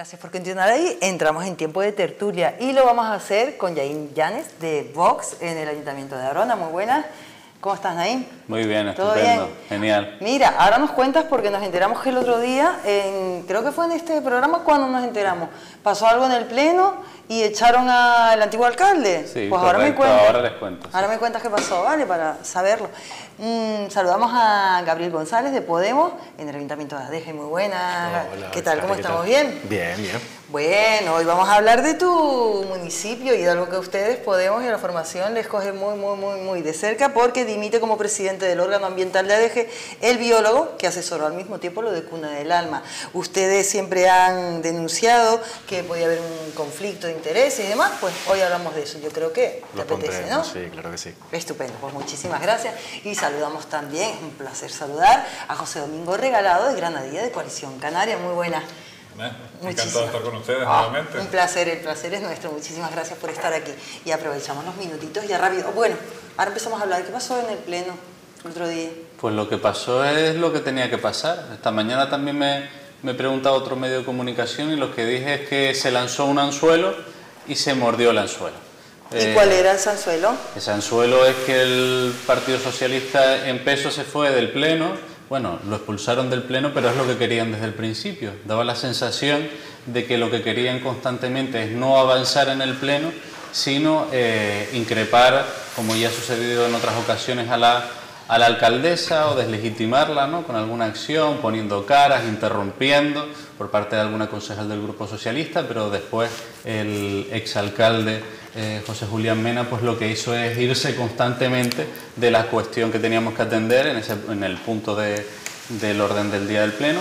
Gracias por continuar ahí. Entramos en tiempo de tertulia y lo vamos a hacer con Naim Llanes de Vox en el Ayuntamiento de Arona. Muy buenas. ¿Cómo estás, Naim? Muy bien, ¿Todo estupendo, bien? genial. Mira, ahora nos cuentas porque nos enteramos que el otro día, creo que fue en este programa cuando nos enteramos, pasó algo en el Pleno y echaron al antiguo alcalde. Sí, pues correcto, ahora les cuento. Ahora me cuentas qué pasó, ¿vale? Para saberlo. Saludamos a Gabriel González de Podemos en el Ayuntamiento de Adeje. Muy buena. Hola, ¿Qué tal? ¿Cómo ¿qué estamos? tal? ¿Bien? Bien, bien. Bueno, hoy vamos a hablar de tu municipio y de algo que ustedes, Podemos y la formación, les coge muy de cerca porque dimite como presidente del órgano ambiental de Adeje el biólogo que asesoró al mismo tiempo lo de Cuna del Alma. Ustedes siempre han denunciado que podía haber un conflicto de intereses y demás, pues hoy hablamos de eso. Yo creo que te apetece, ¿no? Sí, claro que sí. Estupendo, pues muchísimas gracias. Y saludamos también, es un placer saludar a José Domingo Regalado de Granadilla de Coalición Canaria. Muy buena. Encantado de estar con ustedes nuevamente. Un placer, el placer es nuestro. Muchísimas gracias por estar aquí. Y aprovechamos los minutitos ya rápido. Bueno, ahora empezamos a hablar. ¿Qué pasó en el Pleno el otro día? Pues lo que pasó es lo que tenía que pasar. Esta mañana también me preguntaba otro medio de comunicación y lo que dije es que se lanzó un anzuelo y se mordió el anzuelo. ¿Y cuál era ese anzuelo? Ese anzuelo es que el Partido Socialista en peso se fue del Pleno. Bueno, lo expulsaron del Pleno, pero es lo que querían desde el principio. Daba la sensación de que lo que querían constantemente es no avanzar en el Pleno, sino increpar, como ya ha sucedido en otras ocasiones, a la alcaldesa o deslegitimarla, ¿no?, con alguna acción, poniendo caras, interrumpiendo por parte de alguna concejal del Grupo Socialista, pero después el exalcalde José Julián Mena pues lo que hizo es irse constantemente de la cuestión que teníamos que atender en el punto del orden del día del Pleno,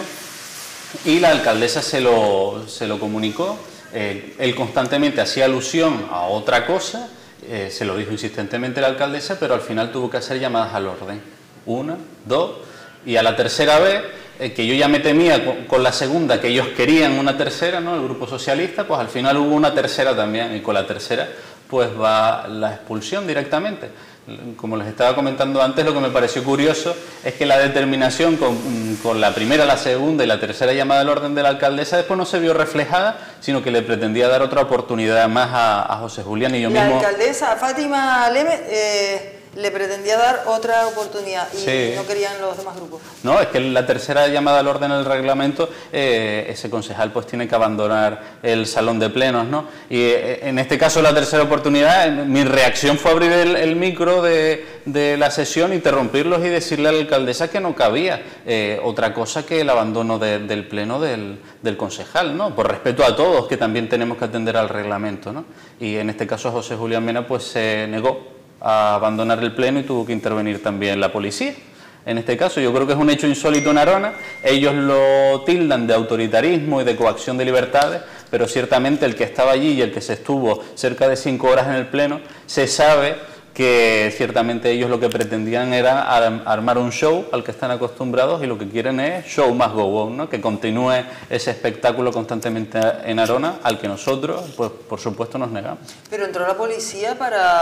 y la alcaldesa se lo comunicó. Él constantemente hacía alusión a otra cosa, se lo dijo insistentemente la alcaldesa, pero al final tuvo que hacer llamadas al orden. Una, dos, y a la tercera vez, que yo ya me temía con la segunda, que ellos querían una tercera, ¿no?, el Grupo Socialista, pues al final hubo una tercera también, y con la tercera pues va la expulsión directamente. Como les estaba comentando antes, lo que me pareció curioso es que la determinación con la primera, la segunda y la tercera llamada al orden de la alcaldesa después no se vio reflejada, sino que le pretendía dar otra oportunidad más a José Julián y yo mismo. La alcaldesa Fátima Leme le pretendía dar otra oportunidad y sí, no querían los demás grupos. No, es que la tercera llamada al orden del reglamento, ese concejal pues tiene que abandonar el salón de plenos, ¿no? Y en este caso la tercera oportunidad, mi reacción fue abrir el micro de la sesión, interrumpirlos y decirle a la alcaldesa que no cabía otra cosa que el abandono del pleno del concejal, ¿no? Por respeto a todos, que también tenemos que atender al reglamento, ¿no? Y en este caso José Julián Mena pues se negó a abandonar el pleno y tuvo que intervenir también la policía. En este caso yo creo que es un hecho insólito en Arona. Ellos lo tildan de autoritarismo y de coacción de libertades, pero ciertamente el que estaba allí y el que se estuvo cerca de 5 horas en el pleno, se sabe que ciertamente ellos lo que pretendían era armar un show al que están acostumbrados, y lo que quieren es show must go on, ¿no?, que continúe ese espectáculo constantemente en Arona, al que nosotros, pues por supuesto, nos negamos. Pero entró la policía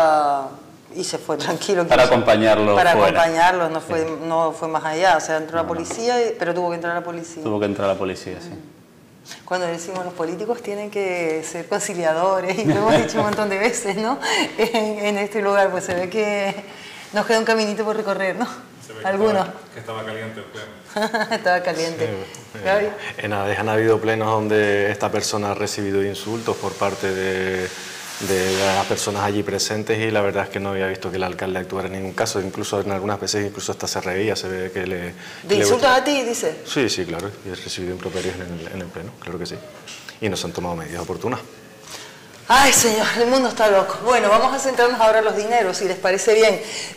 y se fue tranquilo. Para acompañarlos Para fuera. acompañarlos, no fue más allá. O sea, entró la policía, pero tuvo que entrar la policía. Tuvo que entrar la policía, sí. Cuando decimos los políticos tienen que ser conciliadores, y lo hemos dicho un montón de veces, ¿no? En este lugar, pues se ve que nos queda un caminito por recorrer, ¿no? Algunos. Que estaba caliente el pleno. Estaba caliente. Sí, en Adeje han habido plenos donde esta persona ha recibido insultos por parte de las personas allí presentes, y la verdad es que no había visto que el alcalde actuara en ningún caso. Incluso en algunas veces incluso hasta se reía, se ve que le... ¿De insultos a ti, dice? Sí, sí, claro, y he recibido improperios en el pleno, claro que sí. Y no se han tomado medidas oportunas. Ay, señor, el mundo está loco. Bueno, vamos a centrarnos ahora en los dineros, si les parece bien.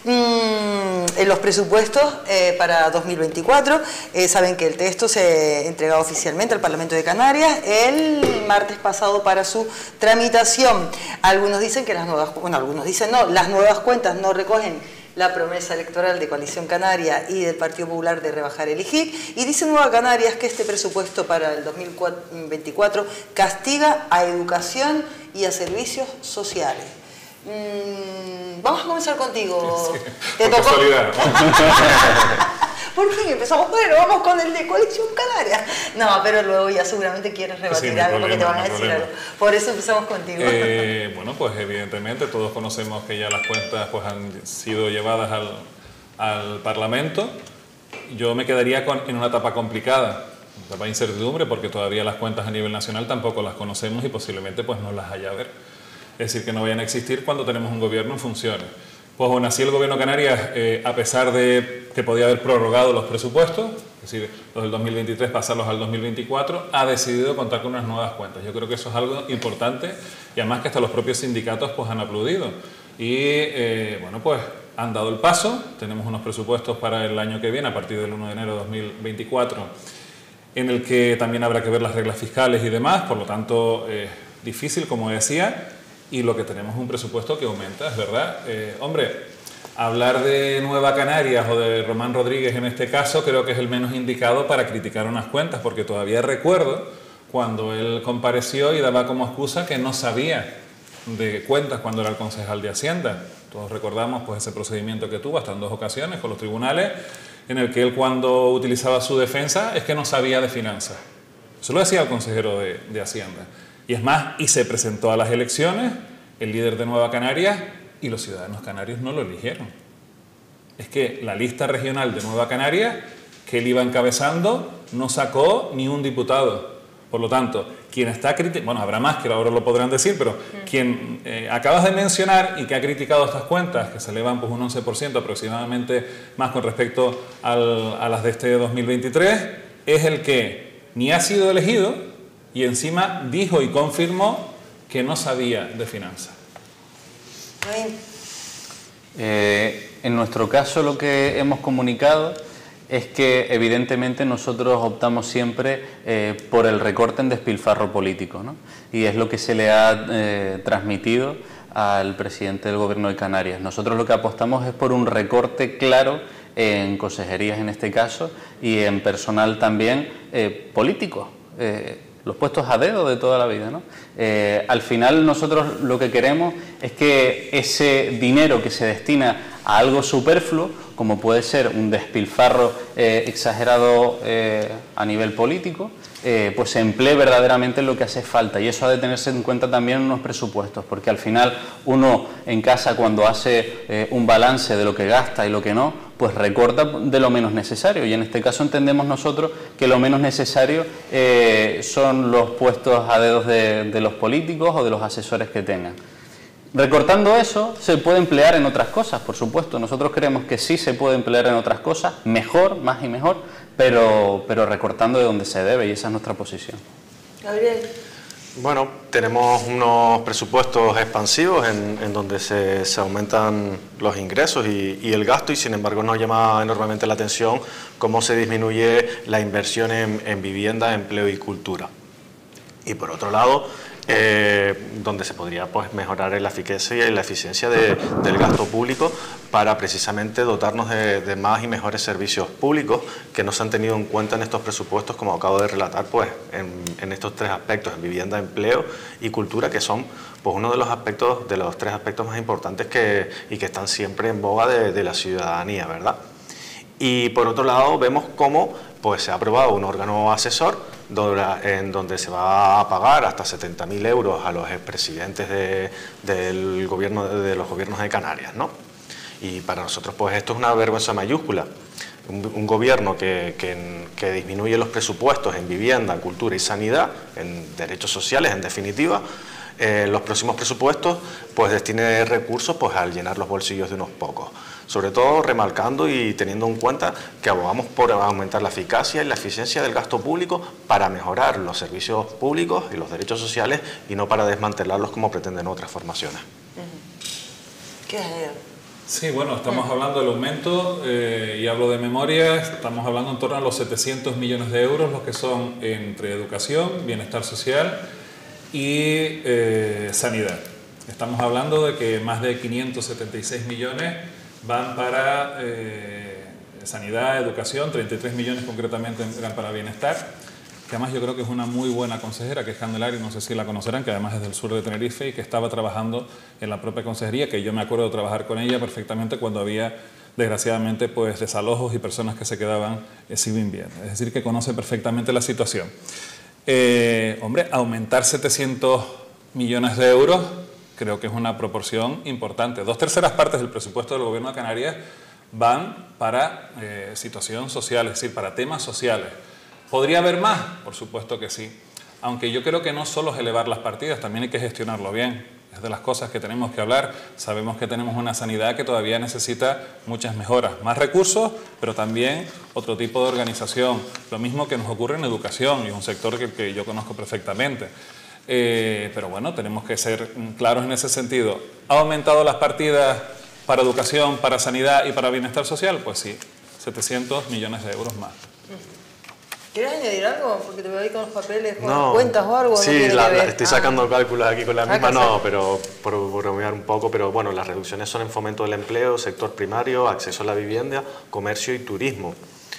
En los presupuestos para 2024, saben que el texto se entregó oficialmente al Parlamento de Canarias el martes pasado para su tramitación. Algunos dicen que algunos dicen no, las nuevas cuentas no recogen la promesa electoral de Coalición Canaria y del Partido Popular de rebajar el IGIC, y dice Nueva Canarias que este presupuesto para el 2024 castiga a educación y a servicios sociales. Vamos a comenzar contigo. Sí, te tocó. Por fin empezamos, bueno, vamos con el de Coalición Canaria. No, pero luego ya seguramente quieres rebatir Sí, algo porque te van a no hay decir problema. algo. Por eso empezamos contigo. Bueno, pues evidentemente todos conocemos que ya las cuentas pues, han sido llevadas al Parlamento. Yo me quedaría en una etapa complicada, una etapa de incertidumbre, porque todavía las cuentas a nivel nacional tampoco las conocemos y posiblemente pues, no las haya a ver. Es decir, que no vayan a existir cuando tenemos un gobierno en funciones. Pues aún así el Gobierno de Canarias, a pesar de que podía haber prorrogado los presupuestos, es decir, los del 2023 pasarlos al 2024, ha decidido contar con unas nuevas cuentas. Yo creo que eso es algo importante y además que hasta los propios sindicatos pues, han aplaudido. Y bueno, pues han dado el paso, tenemos unos presupuestos para el año que viene, a partir del 1 de enero de 2024, en el que también habrá que ver las reglas fiscales y demás, por lo tanto, difícil, como decía, y lo que tenemos es un presupuesto que aumenta, es verdad. Hombre, hablar de Nueva Canarias o de Román Rodríguez en este caso creo que es el menos indicado para criticar unas cuentas, porque todavía recuerdo cuando él compareció y daba como excusa que no sabía de cuentas cuando era el concejal de Hacienda. Todos recordamos pues, ese procedimiento que tuvo hasta en 2 ocasiones con los tribunales, en el que él cuando utilizaba su defensa es que no sabía de finanzas. Eso lo decía el consejero de Hacienda. Y es más, y se presentó a las elecciones el líder de Nueva Canarias y los ciudadanos canarios no lo eligieron. Es que la lista regional de Nueva Canarias, que él iba encabezando, no sacó ni un diputado. Por lo tanto, quien está criticando, bueno, habrá más que ahora lo podrán decir, pero quien acabas de mencionar y que ha criticado estas cuentas, que se elevan pues, un 11% aproximadamente más con respecto a las de este 2023, es el que ni ha sido elegido y encima dijo y confirmó que no sabía de finanzas. En nuestro caso lo que hemos comunicado es que evidentemente nosotros optamos siempre por el recorte en despilfarro político, ¿no? Y es lo que se le ha transmitido al presidente del Gobierno de Canarias. Nosotros lo que apostamos es por un recorte claro en consejerías en este caso y en personal también político. Los puestos a dedo de toda la vida, ¿no? Al final nosotros lo que queremos es que ese dinero que se destina a algo superfluo, como puede ser un despilfarro exagerado a nivel político, pues se emplee verdaderamente en lo que hace falta, y eso ha de tenerse en cuenta también en unos presupuestos, porque al final uno en casa cuando hace un balance de lo que gasta y lo que no, pues recorta de lo menos necesario, y en este caso entendemos nosotros que lo menos necesario son los puestos a dedos de los políticos o de los asesores que tengan. Recortando eso se puede emplear en otras cosas, por supuesto. Nosotros creemos que sí se puede emplear en otras cosas, mejor, más y mejor, pero recortando de donde se debe, y esa es nuestra posición. Gabriel. Bueno, tenemos unos presupuestos expansivos en donde se aumentan los ingresos y el gasto, y sin embargo nos llama enormemente la atención cómo se disminuye la inversión en vivienda, empleo y cultura. Y por otro lado, donde se podría pues, mejorar la eficacia y la eficiencia del gasto público para precisamente dotarnos de más y mejores servicios públicos que no se han tenido en cuenta en estos presupuestos, como acabo de relatar, pues, en estos 3 aspectos, en vivienda, empleo y cultura, que son pues, uno de los 3 aspectos más importantes y que están siempre en boga de la ciudadanía, ¿verdad? Y por otro lado vemos cómo pues, se ha aprobado un órgano asesor en donde se va a pagar hasta 70.000 euros a los expresidentes de los gobiernos de Canarias, ¿no? Y para nosotros pues esto es una vergüenza mayúscula. Un gobierno que disminuye los presupuestos en vivienda, cultura y sanidad, en derechos sociales en definitiva, los próximos presupuestos pues destine recursos pues al llenar los bolsillos de unos pocos. Sobre todo remarcando y teniendo en cuenta que abogamos por aumentar la eficacia y la eficiencia del gasto público para mejorar los servicios públicos y los derechos sociales y no para desmantelarlos como pretenden otras formaciones. ¿Qué es? Sí, bueno, estamos hablando del aumento, y hablo de memoria, estamos hablando en torno a los 700 millones de euros, los que son entre educación, bienestar social y sanidad. Estamos hablando de que más de 576 millones van para sanidad, educación, 33 millones concretamente eran para bienestar, que además yo creo que es una muy buena consejera, que es Candelaria, no sé si la conocerán, que además es del sur de Tenerife y que estaba trabajando en la propia consejería, que yo me acuerdo de trabajar con ella perfectamente cuando había desgraciadamente, pues desalojos y personas que se quedaban sin vivienda. Es decir, que conoce perfectamente la situación. Hombre, aumentar 700 millones de euros creo que es una proporción importante. 2/3 partes del presupuesto del Gobierno de Canarias van para situación social, es decir, para temas sociales. ¿Podría haber más? Por supuesto que sí. Aunque yo creo que no solo es elevar las partidas, también hay que gestionarlo bien. Es de las cosas que tenemos que hablar. Sabemos que tenemos una sanidad que todavía necesita muchas mejoras, más recursos, pero también otro tipo de organización. Lo mismo que nos ocurre en educación, y es un sector que yo conozco perfectamente. Pero bueno, tenemos que ser claros en ese sentido. ¿Ha aumentado las partidas para educación, para sanidad y para bienestar social? Pues sí, 700 millones de euros más. ¿Quieres añadir algo? Porque te veo ahí con los papeles, con las cuentas o algo. Sí, no estoy sacando cálculos aquí con la misma, no, pero por bromear un poco, pero bueno, las reducciones son en fomento del empleo, sector primario, acceso a la vivienda, comercio y turismo.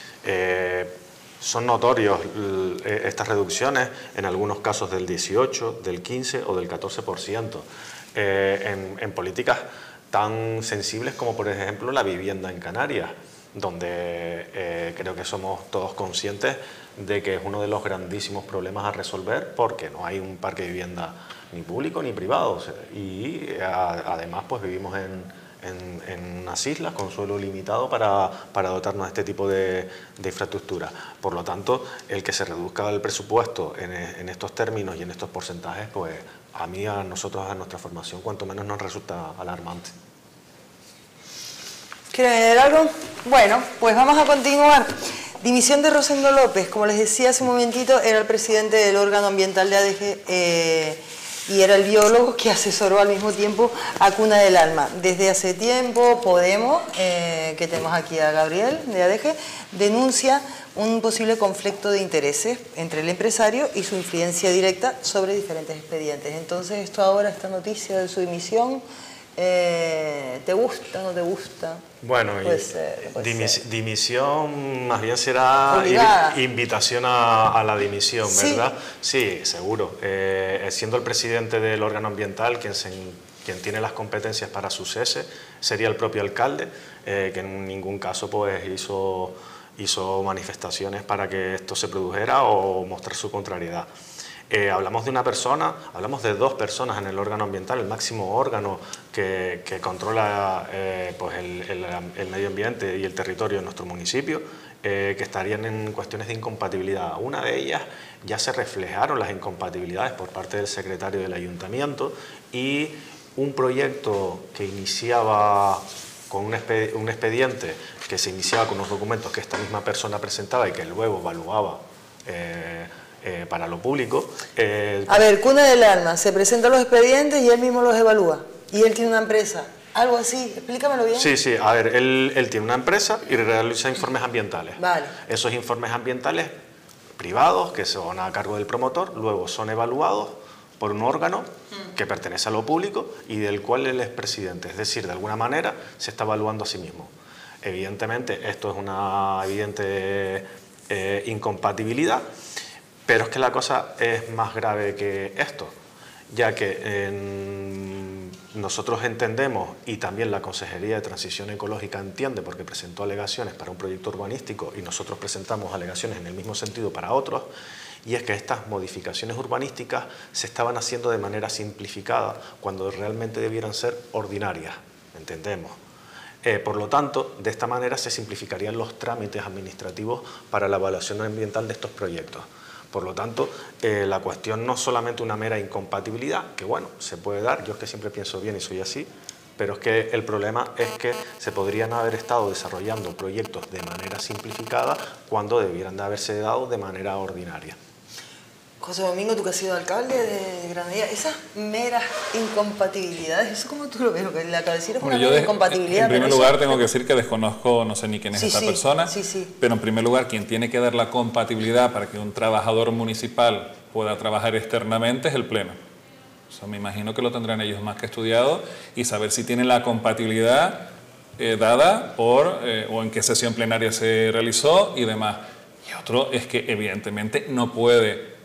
Son notorios estas reducciones, en algunos casos del 18, del 15 o del 14%, en políticas tan sensibles como, por ejemplo, la vivienda en Canarias, donde creo que somos todos conscientes de que es uno de los grandísimos problemas a resolver, porque no hay un parque de vivienda ni público ni privado, y además pues vivimos en unas islas con suelo limitado para dotarnos de este tipo de infraestructura. Por lo tanto, el que se reduzca el presupuesto en estos términos y en estos porcentajes, pues a mí, a nosotros, a nuestra formación, cuanto menos nos resulta alarmante. ¿Quieren añadir algo? Bueno, pues vamos a continuar. Dimisión de Rosendo López, como les decía hace un momentito, era el presidente del órgano ambiental de ADG y era el biólogo que asesoró al mismo tiempo a Cuna del Alma. Desde hace tiempo Podemos, que tenemos aquí a Gabriel de ADG, denuncia un posible conflicto de intereses entre el empresario y su influencia directa sobre diferentes expedientes. Entonces, esto ahora, esta noticia de su dimisión, ¿te gusta, no te gusta? Bueno, dimisión más bien será invitación a la dimisión, ¿verdad? Sí, seguro. Siendo el presidente del órgano ambiental quien tiene las competencias para su cese, sería el propio alcalde, que en ningún caso pues hizo manifestaciones para que esto se produjera o mostrar su contrariedad. Hablamos de una persona, hablamos de dos personas en el órgano ambiental, el máximo órgano que controla pues el medio ambiente y el territorio de nuestro municipio, que estarían en cuestiones de incompatibilidad. Una de ellas ya se reflejaron las incompatibilidades por parte del secretario del ayuntamiento, y un proyecto que iniciaba con un expediente que se iniciaba con unos documentos que esta misma persona presentaba y que luego evaluaba para lo público. A ver, Cuna del Alma, se presentan los expedientes y él mismo los evalúa. Y él tiene una empresa, algo así, explícamelo bien. Sí, a ver, él tiene una empresa y realiza informes ambientales. Vale. Esos informes ambientales privados, que son a cargo del promotor, luego son evaluados por un órgano que pertenece a lo público y del cual él es presidente. Es decir, de alguna manera se está evaluando a sí mismo. Evidentemente, esto es una evidente incompatibilidad, pero es que la cosa es más grave que esto, ya que nosotros entendemos, y también la Consejería de Transición Ecológica entiende, porque presentó alegaciones para un proyecto urbanístico y nosotros presentamos alegaciones en el mismo sentido para otros, y es que estas modificaciones urbanísticas se estaban haciendo de manera simplificada cuando realmente debieran ser ordinarias, entendemos. Por lo tanto, de esta manera se simplificarían los trámites administrativos para la evaluación ambiental de estos proyectos. Por lo tanto, la cuestión no es solamente una mera incompatibilidad, que bueno, se puede dar, yo es que siempre pienso bien y soy así, pero es que el problema es que se podrían haber estado desarrollando proyectos de manera simplificada cuando debieran de haberse dado de manera ordinaria. José Domingo, tú que has sido alcalde de Granadilla, esas meras incompatibilidades, ¿eso cómo tú lo ves? Porque la cabecera es una mera incompatibilidad. En primer lugar, tengo que decir que desconozco, no sé ni quién es esta persona, pero en primer lugar, quien tiene que dar la compatibilidad para que un trabajador municipal pueda trabajar externamente es el Pleno. Eso me imagino que lo tendrán ellos más que estudiado y saber si tienen la compatibilidad dada por o en qué sesión plenaria se realizó y demás. Y otro es que evidentemente no puede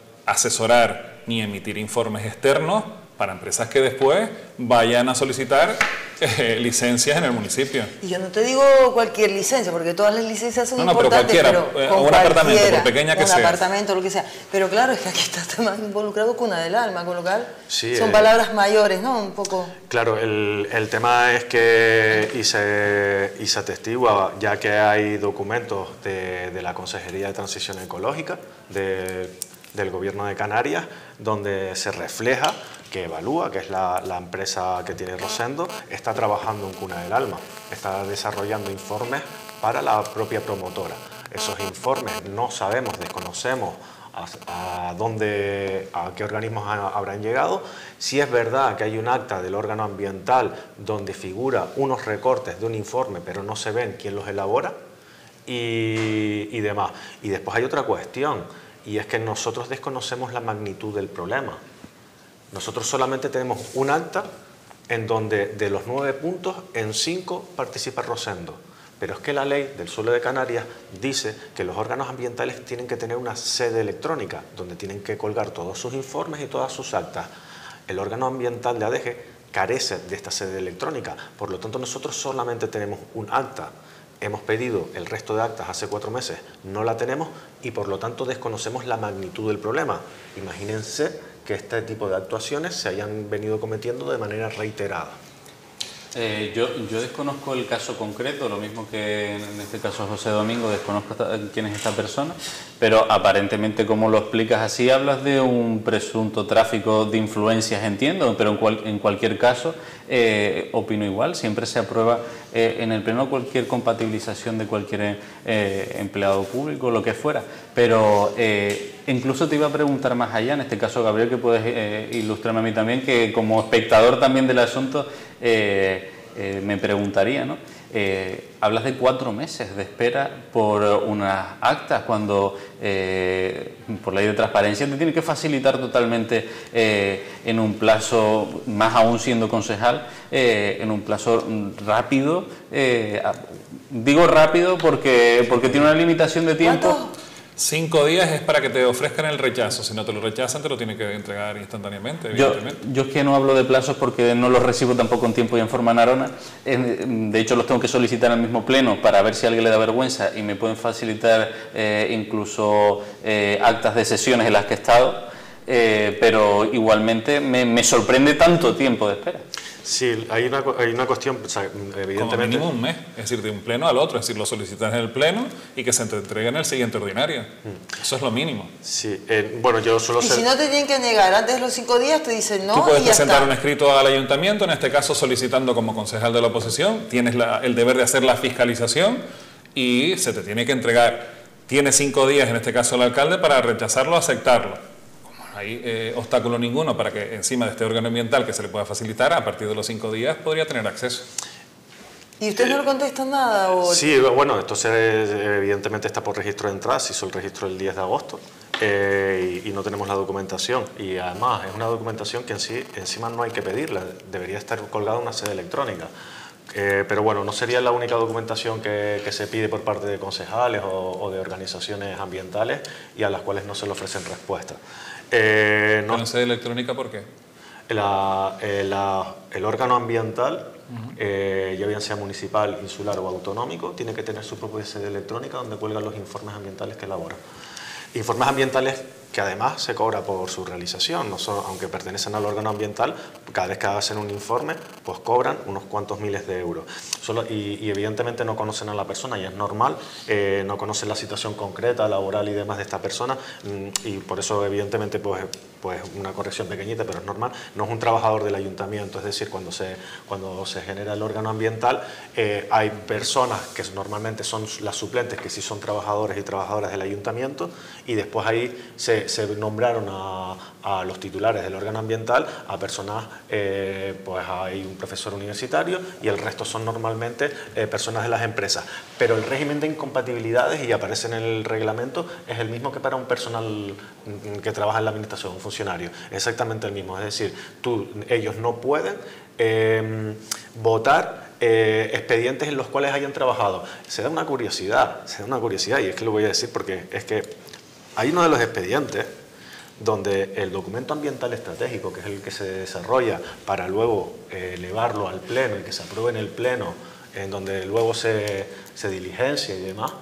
asesorar ni emitir informes externos para empresas que después vayan a solicitar licencias en el municipio. Y yo no te digo cualquier licencia, porque todas las licencias son No, importantes, pero pero con un apartamento, por pequeña que sea. Un apartamento, lo que sea. Pero claro, es que aquí está más involucrado Cuna del Alma, con lo cual sí, son palabras mayores, ¿no? Un poco... Claro, el tema es que, y se atestigua, ya que hay documentos de la Consejería de Transición Ecológica del Gobierno de Canarias, donde se refleja que Evalúa, que es la empresa que tiene Rosendo, está trabajando en Cuna del Alma, está desarrollando informes para la propia promotora. Esos informes no sabemos, desconocemos a qué organismos habrán llegado. Si es verdad que hay un acta del órgano ambiental donde figura unos recortes de un informe, pero no se ven quién los elabora y demás. Y después hay otra cuestión, y es que nosotros desconocemos la magnitud del problema. Nosotros solamente tenemos un acta en donde de los 9 puntos, en 5 participa Rosendo. Pero es que la ley del suelo de Canarias dice que los órganos ambientales tienen que tener una sede electrónica donde tienen que colgar todos sus informes y todas sus actas. El órgano ambiental de ADEGE carece de esta sede electrónica, por lo tanto nosotros solamente tenemos un acta. Hemos pedido el resto de actas hace 4 meses, no la tenemos y por lo tanto desconocemos la magnitud del problema. Imagínense que este tipo de actuaciones se hayan venido cometiendo de manera reiterada. Yo desconozco el caso concreto, lo mismo que en este caso José Domingo, desconozco quién es esta persona, pero aparentemente, como lo explicas así, hablas de un presunto tráfico de influencias, entiendo, pero en cualquier caso, opino igual, siempre se aprueba en el pleno cualquier compatibilización de cualquier empleado público, lo que fuera, pero incluso te iba a preguntar más allá, en este caso Gabriel, que puedes ilustrarme a mí también, que como espectador también del asunto, me preguntaría, ¿no? Hablas de 4 meses de espera por unas actas cuando por ley de transparencia te tiene que facilitar totalmente en un plazo, más aún siendo concejal, en un plazo rápido. Digo rápido porque tiene una limitación de tiempo. ¿Cuánto? 5 días es para que te ofrezcan el rechazo. Si no te lo rechazan, te lo tienen que entregar instantáneamente, evidentemente. Yo es que no hablo de plazos porque no los recibo tampoco en tiempo y en forma Narona. De hecho, los tengo que solicitar al mismo pleno para ver si a alguien le da vergüenza y me pueden facilitar incluso actas de sesiones en las que he estado. Pero igualmente me sorprende tanto tiempo de espera. Sí, hay una cuestión, o sea, evidentemente... Como mínimo un mes, es decir, de un pleno al otro, es decir, lo solicitas en el pleno y que se te entregue en el siguiente ordinario. Eso es lo mínimo. Sí, bueno, yo suelo ser... Y si no te tienen que negar antes de los 5 días, te dicen no. Tú puedes y ya presentar está. un escrito al ayuntamiento, en este caso solicitando como concejal de la oposición, tienes el deber de hacer la fiscalización y se te tiene que entregar. Tienes 5 días, en este caso el alcalde, para rechazarlo o aceptarlo. Hay obstáculo ninguno para que encima de este órgano ambiental que se le pueda facilitar, a partir de los 5 días podría tener acceso. ¿Y ustedes no le contestan nada? ¿O? Sí, bueno, esto evidentemente está por registro de entrada, se hizo el registro el 10 de agosto y no tenemos la documentación. Y además es una documentación que encima no hay que pedirla, debería estar colgada en una sede electrónica. Pero bueno, no sería la única documentación que se pide por parte de concejales o de organizaciones ambientales y a las cuales no se le ofrecen respuestas. ¿En sede electrónica por qué? El órgano ambiental, ya bien sea municipal, insular o autonómico, tiene que tener su propia sede electrónica donde cuelgan los informes ambientales que elabora. Informes ambientales que además se cobra por su realización, no solo, aunque pertenecen al órgano ambiental, cada vez que hacen un informe, pues cobran unos cuantos miles de euros. Y evidentemente no conocen a la persona y es normal, no conocen la situación concreta, laboral y demás de esta persona y por eso evidentemente pues una corrección pequeñita, pero es normal, no es un trabajador del ayuntamiento, es decir, cuando se genera el órgano ambiental hay personas que normalmente son las suplentes que sí son trabajadores y trabajadoras del ayuntamiento y después ahí se nombraron a los titulares del órgano ambiental, a personas, pues hay un profesor universitario y el resto son normalmente personas de las empresas. Pero el régimen de incompatibilidades, y aparece en el reglamento, es el mismo que para un personal que trabaja en la administración, un funcionario. Es exactamente el mismo, es decir, ellos no pueden votar expedientes en los cuales hayan trabajado. Se da una curiosidad, y es que lo voy a decir porque es que hay uno de los expedientes donde el documento ambiental estratégico, que es el que se desarrolla para luego elevarlo al Pleno y que se apruebe en el Pleno, en donde luego se diligencia y demás,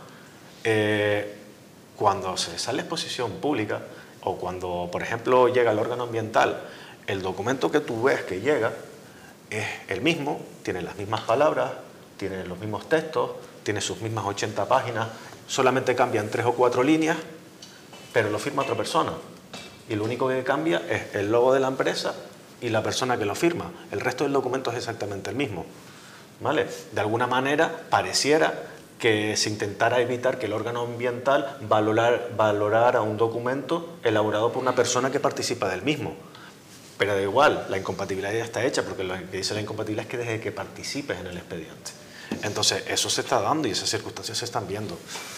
cuando se sale a exposición pública o cuando, por ejemplo, llega el órgano ambiental, el documento que tú ves que llega es el mismo, tiene las mismas palabras, tiene los mismos textos, tiene sus mismas 80 páginas, solamente cambian 3 o 4 líneas, pero lo firma otra persona. Y lo único que cambia es el logo de la empresa y la persona que lo firma. El resto del documento es exactamente el mismo, ¿vale? De alguna manera pareciera que se intentara evitar que el órgano ambiental valorara un documento elaborado por una persona que participa del mismo. Pero da igual, la incompatibilidad ya está hecha, porque lo que dice la incompatibilidad es que desde que participes en el expediente. Entonces, eso se está dando y esas circunstancias se están viendo.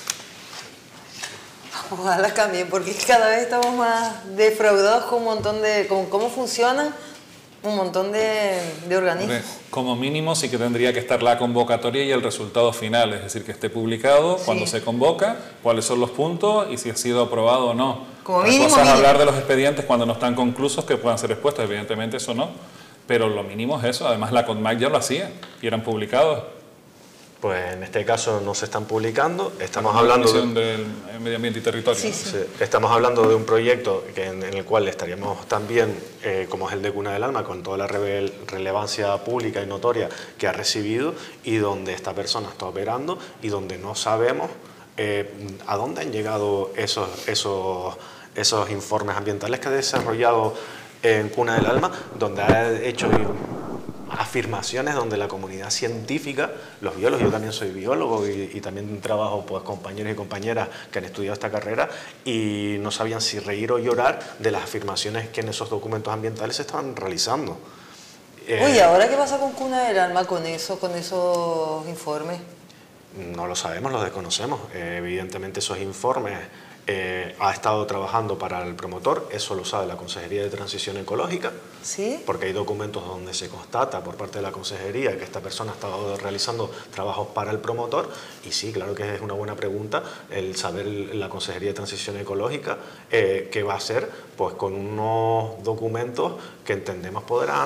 Ojalá cambien, porque cada vez estamos más defraudados con un montón de... con cómo funcionan un montón de organismos. Como mínimo sí que tendría que estar la convocatoria y el resultado final, es decir, que esté publicado cuando se convoca, cuáles son los puntos y si ha sido aprobado o no. Como mínimo, cosas hablar de los expedientes cuando no están conclusos que puedan ser expuestos, evidentemente eso no, pero lo mínimo es eso. Además la CONMAC ya lo hacía y eran publicados. Pues en este caso no se están publicando, estamos hablando del Medio Ambiente y Territorio. Sí, sí. Sí, estamos hablando de un proyecto en el cual estaríamos también, como es el de Cuna del Alma, con toda la relevancia pública y notoria que ha recibido y donde esta persona está operando y donde no sabemos a dónde han llegado esos informes ambientales que ha desarrollado en Cuna del Alma, donde ha hecho afirmaciones donde la comunidad científica, los biólogos, yo también soy biólogo y también trabajo pues compañeros y compañeras que han estudiado esta carrera y no sabían si reír o llorar de las afirmaciones que en esos documentos ambientales se estaban realizando. Oye, ¿ahora qué pasa con Cuna del Alma con esos informes? No lo sabemos, lo desconocemos. Evidentemente esos informes ha estado trabajando para el promotor, eso lo sabe la Consejería de Transición Ecológica, ¿sí? Porque hay documentos donde se constata por parte de la Consejería que esta persona ha estado realizando trabajos para el promotor y sí, claro que es una buena pregunta el saber la Consejería de Transición Ecológica qué va a hacer pues con unos documentos que entendemos podrán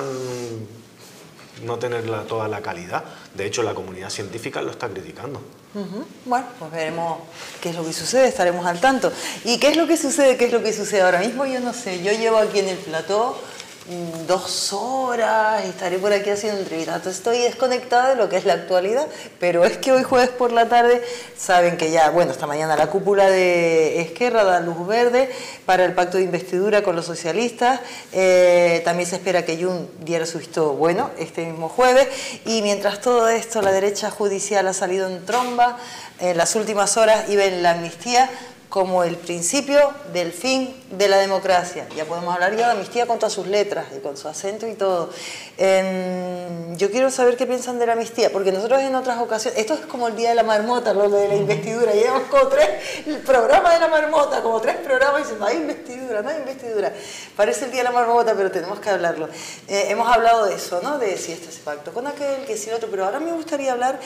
no tener toda la calidad. De hecho, la comunidad científica lo está criticando. Bueno, pues veremos qué es lo que sucede, estaremos al tanto. ¿Y qué es lo que sucede? ¿Qué es lo que sucede ahora mismo? Yo no sé, yo llevo aquí en el plató 2 horas, estaré por aquí haciendo entrevistas. Entonces estoy desconectada de lo que es la actualidad, pero es que hoy jueves por la tarde, saben que ya, bueno, esta mañana la cúpula de Esquerra da luz verde para el pacto de investidura con los socialistas. También se espera que Jun diera su visto bueno este mismo jueves. Y mientras todo esto, la derecha judicial ha salido en tromba en las últimas horas y ven la amnistía como el principio del fin de la democracia. Ya podemos hablar ya de amnistía con todas sus letras y con su acento y todo. Yo quiero saber qué piensan de la amnistía, porque nosotros en otras ocasiones, esto es como el día de la marmota, lo de la investidura, llevamos como 3, el programa de la marmota, como 3 programas y dicen, no hay investidura, no hay investidura. Parece el día de la marmota, pero tenemos que hablarlo. Hemos hablado de eso, ¿no? De si este se pactó con aquel, que si el otro, pero ahora me gustaría hablar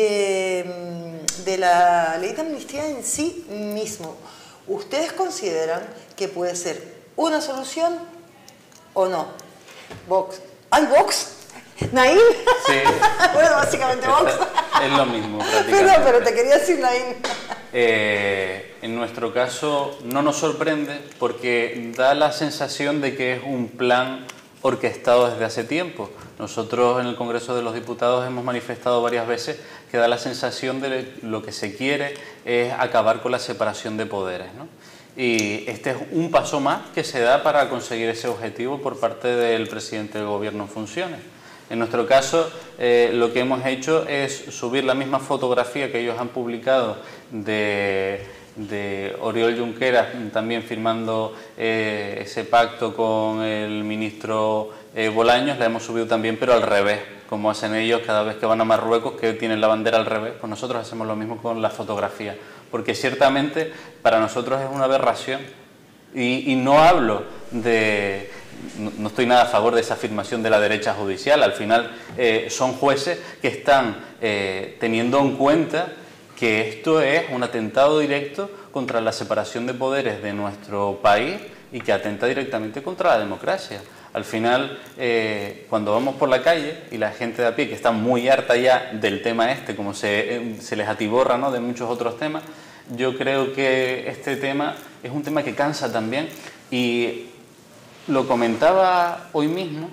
de la ley de amnistía en sí mismo. ¿Ustedes consideran que puede ser una solución o no? Vox. ¿Hay Vox? ¿Naín? Sí. Bueno, básicamente Vox. Es lo mismo, prácticamente. Pero te quería decir Naín. En nuestro caso no nos sorprende porque da la sensación de que es un plan orquestado desde hace tiempo. Nosotros en el Congreso de los Diputados hemos manifestado varias veces que da la sensación de que lo que se quiere es acabar con la separación de poderes, ¿no? Y este es un paso más que se da para conseguir ese objetivo por parte del presidente del Gobierno en funciones. En nuestro caso, lo que hemos hecho es subir la misma fotografía que ellos han publicado de Oriol Junqueras, también firmando ese pacto con el ministro Bolaños, la hemos subido también, pero al revés, como hacen ellos cada vez que van a Marruecos, que tienen la bandera al revés. Pues nosotros hacemos lo mismo con la fotografía, porque ciertamente para nosotros es una aberración. Y no hablo de... No estoy nada a favor de esa afirmación de la derecha judicial. Al final son jueces que están teniendo en cuenta que esto es un atentado directo contra la separación de poderes de nuestro país, y que atenta directamente contra la democracia. Al final, cuando vamos por la calle y la gente de a pie, que está muy harta ya del tema este, como se les atiborra, ¿no?, de muchos otros temas, yo creo que este tema es un tema que cansa también, y lo comentaba hoy mismo,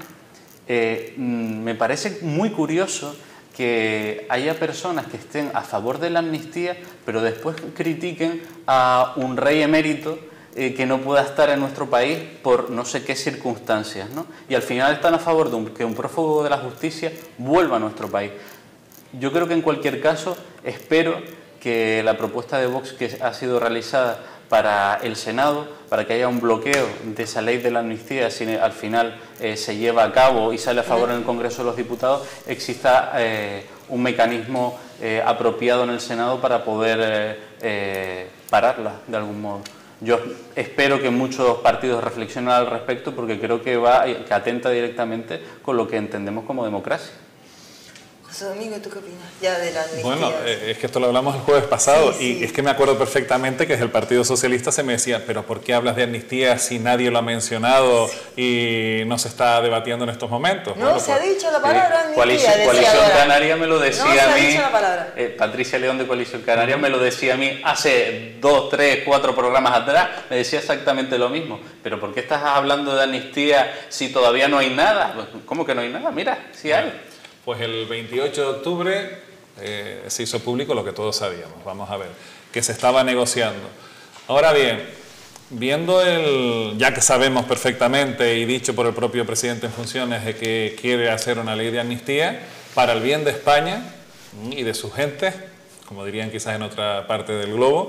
me parece muy curioso que haya personas que estén a favor de la amnistía, pero después critiquen a un rey emérito que no pueda estar en nuestro país por no sé qué circunstancias, ¿no? Y al final están a favor de que un prófugo de la justicia vuelva a nuestro país. Yo creo que en cualquier caso espero que la propuesta de Vox que ha sido realizada para el Senado, para que haya un bloqueo de esa ley de la amnistía, si al final se lleva a cabo y sale a favor en el Congreso de los Diputados, exista un mecanismo apropiado en el Senado para poder pararla de algún modo. Yo espero que muchos partidos reflexionen al respecto, porque creo que atenta directamente con lo que entendemos como democracia. José Domingo, ¿tú qué opinas? Ya de la amnistía. Bueno, es que esto lo hablamos el jueves pasado, sí, sí. Y es que me acuerdo perfectamente que desde el Partido Socialista se me decía, pero ¿por qué hablas de amnistía si nadie lo ha mencionado y no se está debatiendo en estos momentos? No, bueno, se ha dicho la palabra amnistía. Coalición Canaria me lo decía no, a mí. Se ha dicho la palabra. Patricia León de Coalición Canaria me lo decía a mí hace 2, 3, 4 programas atrás, me decía exactamente lo mismo. Pero ¿por qué estás hablando de amnistía si todavía no hay nada? ¿Cómo que no hay nada? Mira, sí hay. Pues el 28 de octubre se hizo público lo que todos sabíamos, vamos a ver, que se estaba negociando. Ahora bien, viendo ya que sabemos perfectamente y dicho por el propio presidente en funciones de que quiere hacer una ley de amnistía para el bien de España y de su gente, como dirían quizás en otra parte del globo,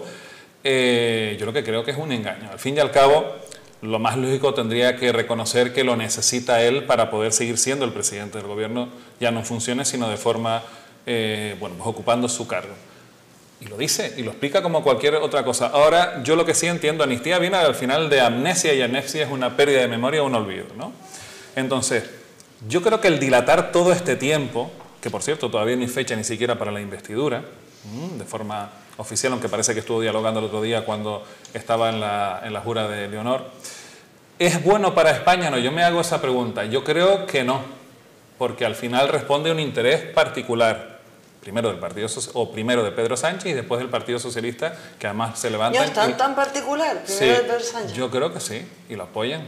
yo lo que creo que es un engaño. Al fin y al cabo, lo más lógico tendría que reconocer que lo necesita él para poder seguir siendo el presidente del gobierno, ya no en funciones, sino de forma, bueno, pues ocupando su cargo. Y lo dice, y lo explica como cualquier otra cosa. Ahora, yo lo que sí entiendo, amnistía viene al final de amnesia, y amnesia es una pérdida de memoria o un olvido, ¿no? Entonces, yo creo que el dilatar todo este tiempo, que por cierto todavía no hay fecha ni siquiera para la investidura, de forma oficial, aunque parece que estuvo dialogando el otro día cuando estaba en la jura de Leonor. ¿Es bueno para España? No, yo me hago esa pregunta. Yo creo que no, porque al final responde a un interés particular, primero del Partido o primero de Pedro Sánchez y después del Partido Socialista, que además se levanta. ¿No es tan particular? Primero de Pedro Sánchez. Yo creo que sí, y lo apoyan.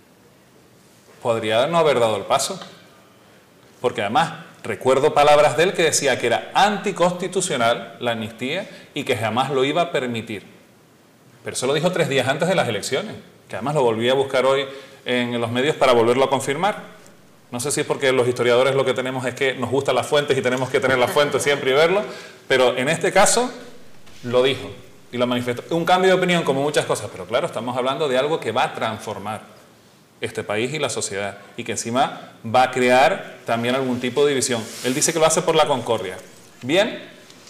Podría no haber dado el paso, porque además recuerdo palabras de él que decía que era anticonstitucional la amnistía y que jamás lo iba a permitir. Pero eso lo dijo 3 días antes de las elecciones, que además lo volví a buscar hoy en los medios para volverlo a confirmar. No sé si es porque los historiadores lo que tenemos es que nos gustan las fuentes y tenemos que tener las fuentes siempre y verlo, pero en este caso lo dijo y lo manifestó. Un cambio de opinión como muchas cosas, pero claro, estamos hablando de algo que va a transformar este país y la sociedad, y que encima va a crear también algún tipo de división. Él dice que lo hace por la concordia. Bien,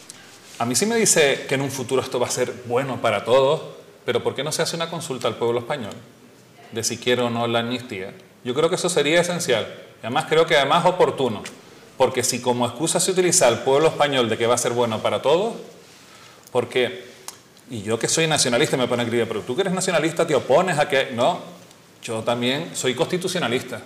a mí sí me dice que en un futuro esto va a ser bueno para todos, pero ¿por qué no se hace una consulta al pueblo español de si quiere o no la amnistía? Yo creo que eso sería esencial, y además creo que además oportuno, porque si como excusa se utiliza al pueblo español de que va a ser bueno para todos, porque, y yo que soy nacionalista me pone a escribir, pero tú que eres nacionalista te opones a que, no, yo también soy constitucionalista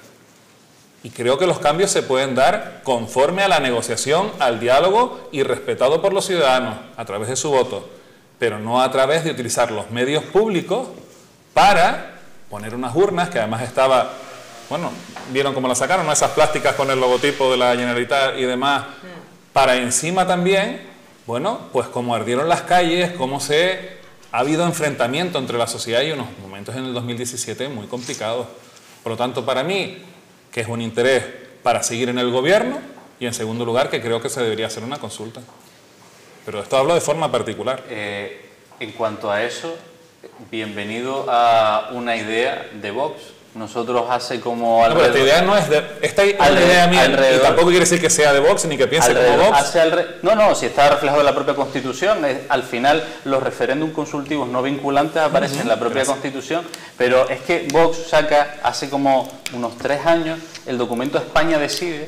y creo que los cambios se pueden dar conforme a la negociación, al diálogo y respetado por los ciudadanos a través de su voto, pero no a través de utilizar los medios públicos para poner unas urnas, que además estaba, bueno, vieron cómo la sacaron, ¿no? Esas plásticas con el logotipo de la Generalitat y demás, para encima también, bueno, pues como ardieron las calles, cómo ha habido enfrentamiento entre la sociedad y unos momentos en el 2017 muy complicados. Por lo tanto, para mí, que es un interés para seguir en el gobierno, y en segundo lugar, que creo que se debería hacer una consulta. Pero esto hablo de forma particular. En cuanto a eso, bienvenido a una idea de Vox. Nosotros hace como alrededor... No, pero esta idea no es de... Esta es una idea mía, y tampoco quiere decir que sea de Vox ni que piense como Vox. No, si está reflejado en la propia Constitución. Al final, los referéndum consultivos no vinculantes aparecen en la propia Constitución, pero es que Vox saca hace como unos 3 años el documento España Decide,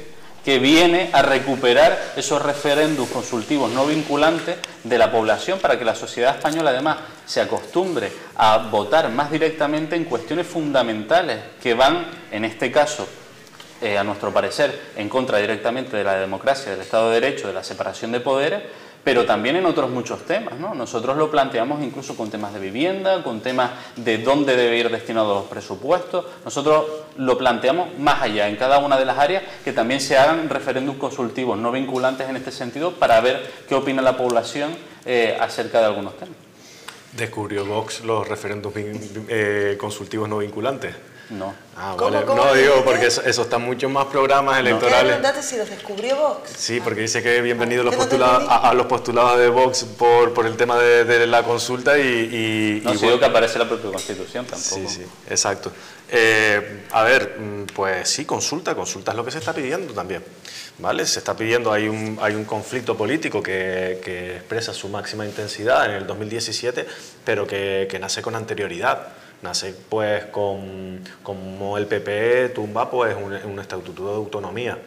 que viene a recuperar esos referéndums consultivos no vinculantes de la población para que la sociedad española además se acostumbre a votar más directamente en cuestiones fundamentales que van, en este caso, a nuestro parecer, en contra directamente de la democracia, del Estado de Derecho, de la separación de poderes, pero también en otros muchos temas, ¿no? Nosotros lo planteamos incluso con temas de vivienda, con temas de dónde debe ir destinados los presupuestos. Nosotros lo planteamos más allá, en cada una de las áreas, que también se hagan referéndums consultivos no vinculantes en este sentido para ver qué opina la población acerca de algunos temas. ¿Descubrió Vox los referéndums consultivos no vinculantes? No. Ah, ¿Cómo, vale. cómo? No digo, porque eso está en muchos más programas electorales. Date si los descubrió Vox. Sí, porque dice que bienvenidos los ¿Que no te postulados, entendí? a los postulados de Vox por el tema de la consulta y No ha sido que aparece la propia Constitución tampoco. Sí, sí, exacto. A ver, pues sí, consulta es lo que se está pidiendo también, ¿vale? Se está pidiendo, hay un conflicto político que expresa su máxima intensidad en el 2017, pero que nace con anterioridad. Nace pues como el PP tumba pues un estatuto de autonomía,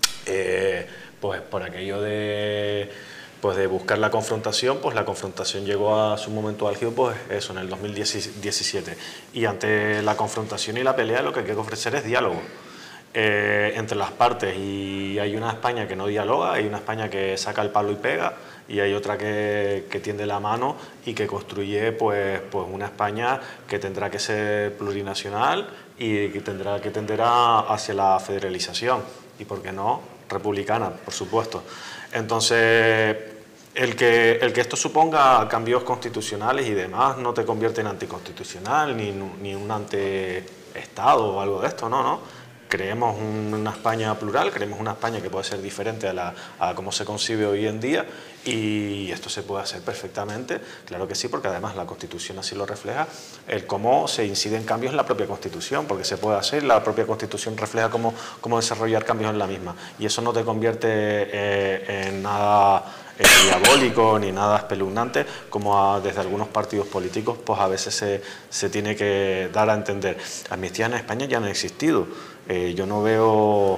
pues por aquello de buscar la confrontación, pues la confrontación llegó a su momento álgido, pues eso, en el 2017. Y ante la confrontación y la pelea lo que hay que ofrecer es diálogo entre las partes, y hay una España que no dialoga, hay una España que saca el palo y pega, y hay otra que tiende la mano y que construye pues una España que tendrá que ser plurinacional y que tendrá que tender hacia la federalización y, ¿por qué no?, republicana, por supuesto. Entonces, el que esto suponga cambios constitucionales y demás no te convierte en anticonstitucional ni un antiestado o algo de esto, no. Creemos una España plural, creemos una España que puede ser diferente a cómo se concibe hoy en día, y esto se puede hacer perfectamente, claro que sí, porque además la Constitución así lo refleja, el cómo se inciden cambios en la propia Constitución, porque se puede hacer, la propia Constitución refleja cómo desarrollar cambios en la misma, y eso no te convierte en nada diabólico ni nada espeluznante, como desde algunos partidos políticos pues a veces se tiene que dar a entender. Amnistías en España ya han existido. Yo no veo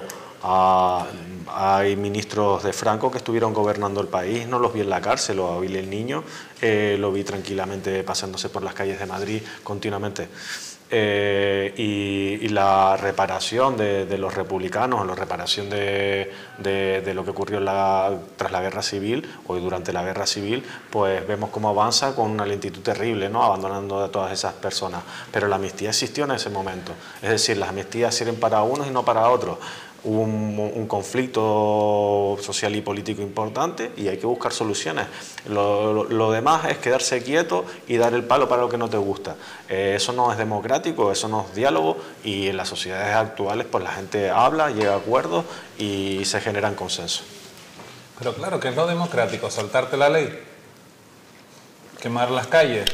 hay ministros de Franco que estuvieron gobernando el país, no los vi en la cárcel, o a Billy el Niño lo vi tranquilamente pasándose por las calles de Madrid continuamente. Y la reparación de los republicanos, la reparación de lo que ocurrió tras la guerra civil o durante la guerra civil, pues vemos cómo avanza con una lentitud terrible, ¿no?, abandonando a todas esas personas. Pero la amnistía existió en ese momento, es decir, las amnistías sirven para unos y no para otros. Hubo un conflicto social y político importante y hay que buscar soluciones. Lo demás es quedarse quieto y dar el palo para lo que no te gusta. Eso no es democrático, eso no es diálogo, y en las sociedades actuales pues la gente habla, llega a acuerdos y se generan consensos. Pero claro, ¿qué es lo democrático? ¿Saltarte la ley? ¿Quemar las calles?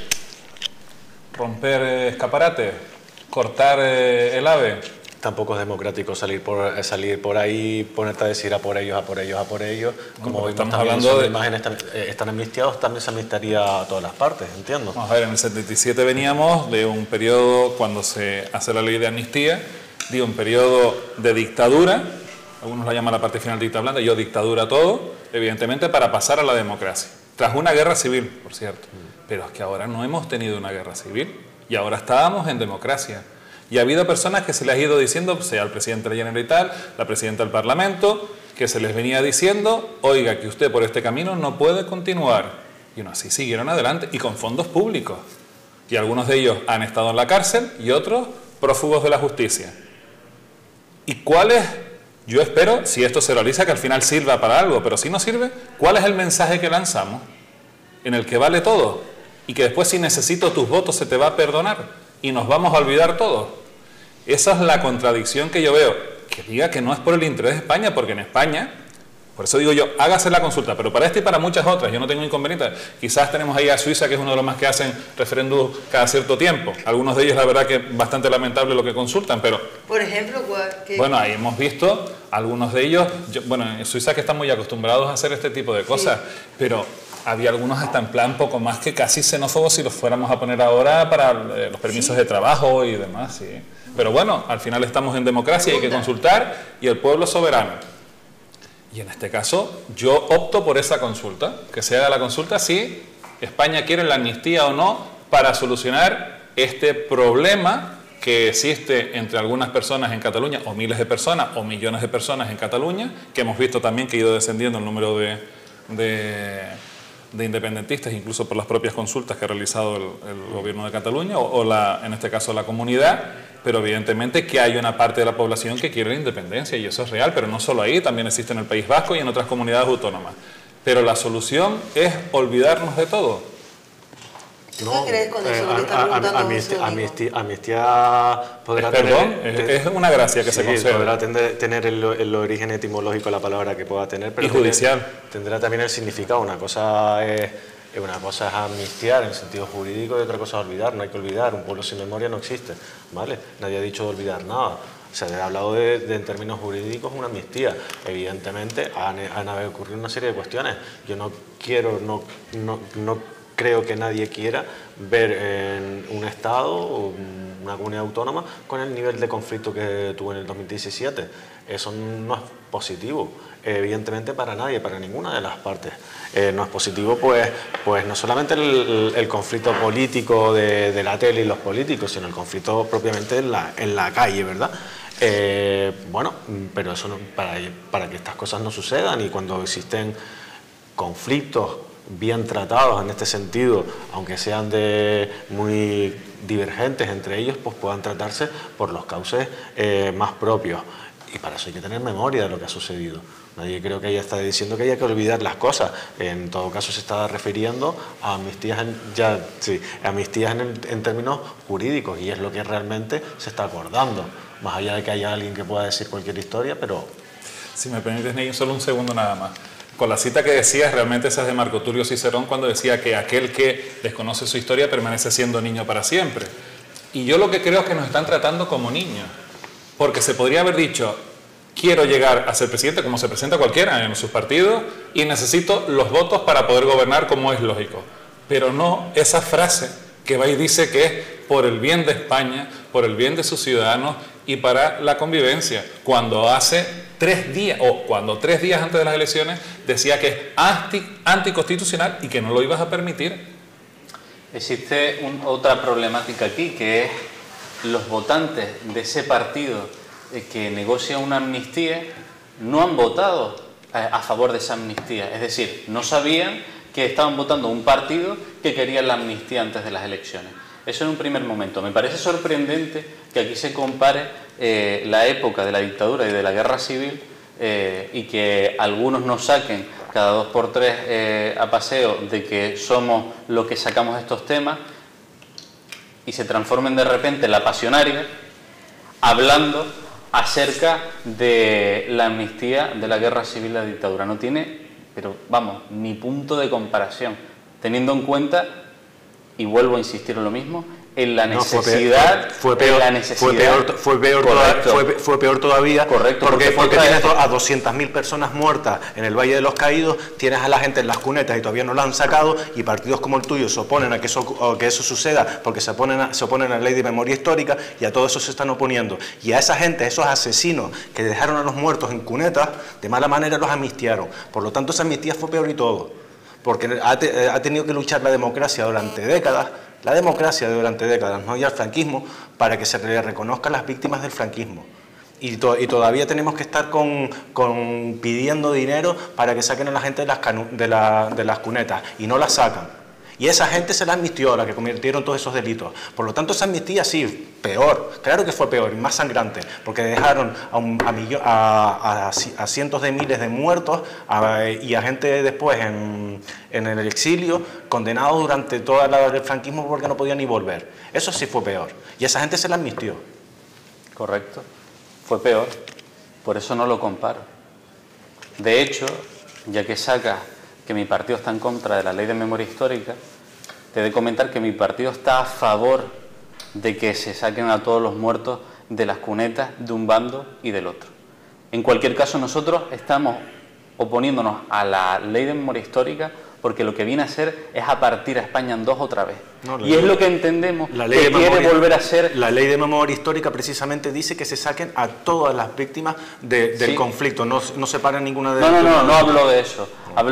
¿Romper escaparates? ¿Cortar el AVE? Tampoco es democrático salir por ahí, ponerte a decir a por ellos. Como vimos estamos también, hablando de imágenes están amnistiados, también se amnistiaría a todas las partes, entiendo. Vamos a ver, en el 77 veníamos de un periodo, cuando se hace la ley de amnistía, de un periodo de dictadura, algunos la llaman la parte final dictadura blanda, yo dictadura todo, evidentemente para pasar a la democracia. Tras una guerra civil, por cierto. Pero es que ahora no hemos tenido una guerra civil y ahora estábamos en democracia. Y ha habido personas que se les ha ido diciendo, sea el presidente de la Generalitat, la presidenta del Parlamento, que se les venía diciendo, oiga, que usted por este camino no puede continuar. Y aún así siguieron adelante, y con fondos públicos. Y algunos de ellos han estado en la cárcel y otros prófugos de la justicia. ¿Y cuál es? Yo espero, si esto se realiza, que al final sirva para algo, pero si no sirve, ¿cuál es el mensaje que lanzamos? En el que vale todo, y que después, si necesito tus votos, se te va a perdonar y nos vamos a olvidar todos. Esa es la contradicción que yo veo. Que diga que no es por el interés de España, porque en España, por eso digo yo, hágase la consulta, pero para esta y para muchas otras, yo no tengo inconveniente. Quizás tenemos ahí a Suiza, que es uno de los más que hacen referéndum cada cierto tiempo. Algunos de ellos, la verdad, que es bastante lamentable lo que consultan, pero... Por ejemplo, bueno, ahí hemos visto algunos de ellos, bueno, en Suiza que están muy acostumbrados a hacer este tipo de cosas, sí. Pero había algunos hasta en plan poco más que casi xenófobos si los fuéramos a poner ahora para los permisos de trabajo y demás, sí. Pero bueno, al final estamos en democracia, hay que consultar, y el pueblo es soberano. Y en este caso yo opto por esa consulta, que se haga la consulta si España quiere la amnistía o no para solucionar este problema que existe entre algunas personas en Cataluña, o miles de personas, o millones de personas en Cataluña, que hemos visto también que ha ido descendiendo el número de independentistas, incluso por las propias consultas que ha realizado el gobierno de Cataluña, en este caso la comunidad, pero evidentemente que hay una parte de la población que quiere la independencia, y eso es real, pero no solo ahí, también existe en el País Vasco y en otras comunidades autónomas. Pero la solución es olvidarnos de todo. ¿Qué crees con eso? Amnistía podrá es una gracia que se concede. Podrá tener el origen etimológico de la palabra que pueda tener, pero y judicial. Tendrá también el significado. Una cosa es amnistiar en sentido jurídico y otra cosa es olvidar. No hay que olvidar, un pueblo sin memoria no existe, ¿vale? Nadie ha dicho de olvidar nada. Se ha hablado en términos jurídicos una amnistía. Evidentemente han ocurrido una serie de cuestiones. Yo no creo que nadie quiera ver en un Estado o una comunidad autónoma con el nivel de conflicto que tuvo en el 2017. Eso no es positivo, evidentemente para nadie, para ninguna de las partes. No es positivo, pues no solamente el conflicto político de la tele y los políticos, sino el conflicto propiamente en la calle, ¿verdad? Bueno, pero eso para que estas cosas no sucedan, y cuando existen conflictos bien tratados en este sentido, aunque sean muy divergentes entre ellos, pues puedan tratarse por los cauces más propios. Y para eso hay que tener memoria de lo que ha sucedido. Nadie creo que ella está diciendo que haya que olvidar las cosas. En todo caso se está refiriendo a amnistías en términos jurídicos, y es lo que realmente se está acordando. Más allá de que haya alguien que pueda decir cualquier historia, pero... Si me permites, Ney, solo un segundo nada más. Con la cita que decías, realmente esa es de Marco Tulio Cicerón, cuando decía que aquel que desconoce su historia permanece siendo niño para siempre. Y yo lo que creo es que nos están tratando como niños, porque se podría haber dicho: quiero llegar a ser presidente, como se presenta cualquiera en sus partidos, y necesito los votos para poder gobernar, como es lógico. Pero no esa frase que va y dice que es por el bien de España, por el bien de sus ciudadanos y para la convivencia, cuando hace 3 días, o cuando 3 días antes de las elecciones decía que es anticonstitucional y que no lo ibas a permitir. Existe otra problemática aquí, que es los votantes de ese partido que negocia una amnistía no han votado a favor de esa amnistía. Es decir, no sabían que estaban votando un partido que quería la amnistía antes de las elecciones. Eso en un primer momento. Me parece sorprendente que aquí se compare la época de la dictadura y de la guerra civil y que algunos nos saquen cada 2 por 3 a paseo de que somos los que sacamos estos temas y se transformen de repente en la pasionaria hablando acerca de la amnistía de la guerra civil y la dictadura. No tiene, pero vamos, ni punto de comparación, teniendo en cuenta, y vuelvo a insistir en lo mismo, en la necesidad... Fue peor todavía. Correcto. Porque tienes a 200.000 personas muertas en el Valle de los Caídos, tienes a la gente en las cunetas y todavía no la han sacado, y partidos como el tuyo se oponen a que eso suceda porque se oponen a la ley de memoria histórica, y a todo eso se están oponiendo. Y a esa gente, esos asesinos que dejaron a los muertos en cunetas, de mala manera los amnistiaron. Por lo tanto, esa amnistía fue peor y todo. Porque ha tenido que luchar la democracia durante décadas, no ya el franquismo, para que se le reconozcan las víctimas del franquismo. Y todavía tenemos que estar pidiendo dinero para que saquen a la gente de las cunetas, y no la sacan. Y esa gente se la amnistió, a la que cometieron todos esos delitos. Por lo tanto, esa amnistía sí, peor, claro que fue peor y más sangrante, porque dejaron a cientos de miles de muertos y a gente después en el exilio, condenados durante toda la del franquismo porque no podían ni volver. Eso sí fue peor. Y esa gente se la amnistió. Correcto, fue peor. Por eso no lo comparo. De hecho, ya que saca que mi partido está en contra de la ley de memoria histórica, te he de comentar que mi partido está a favor de que se saquen a todos los muertos de las cunetas de un bando y del otro. En cualquier caso, nosotros estamos oponiéndonos a la ley de memoria histórica porque lo que viene a hacer es a partir a España en dos otra vez. No, y es lo que entendemos la ley que de quiere memoria, volver a ser... La ley de memoria histórica precisamente dice que se saquen a todas las víctimas del conflicto, no separen ninguna de ellas. No hablo de eso.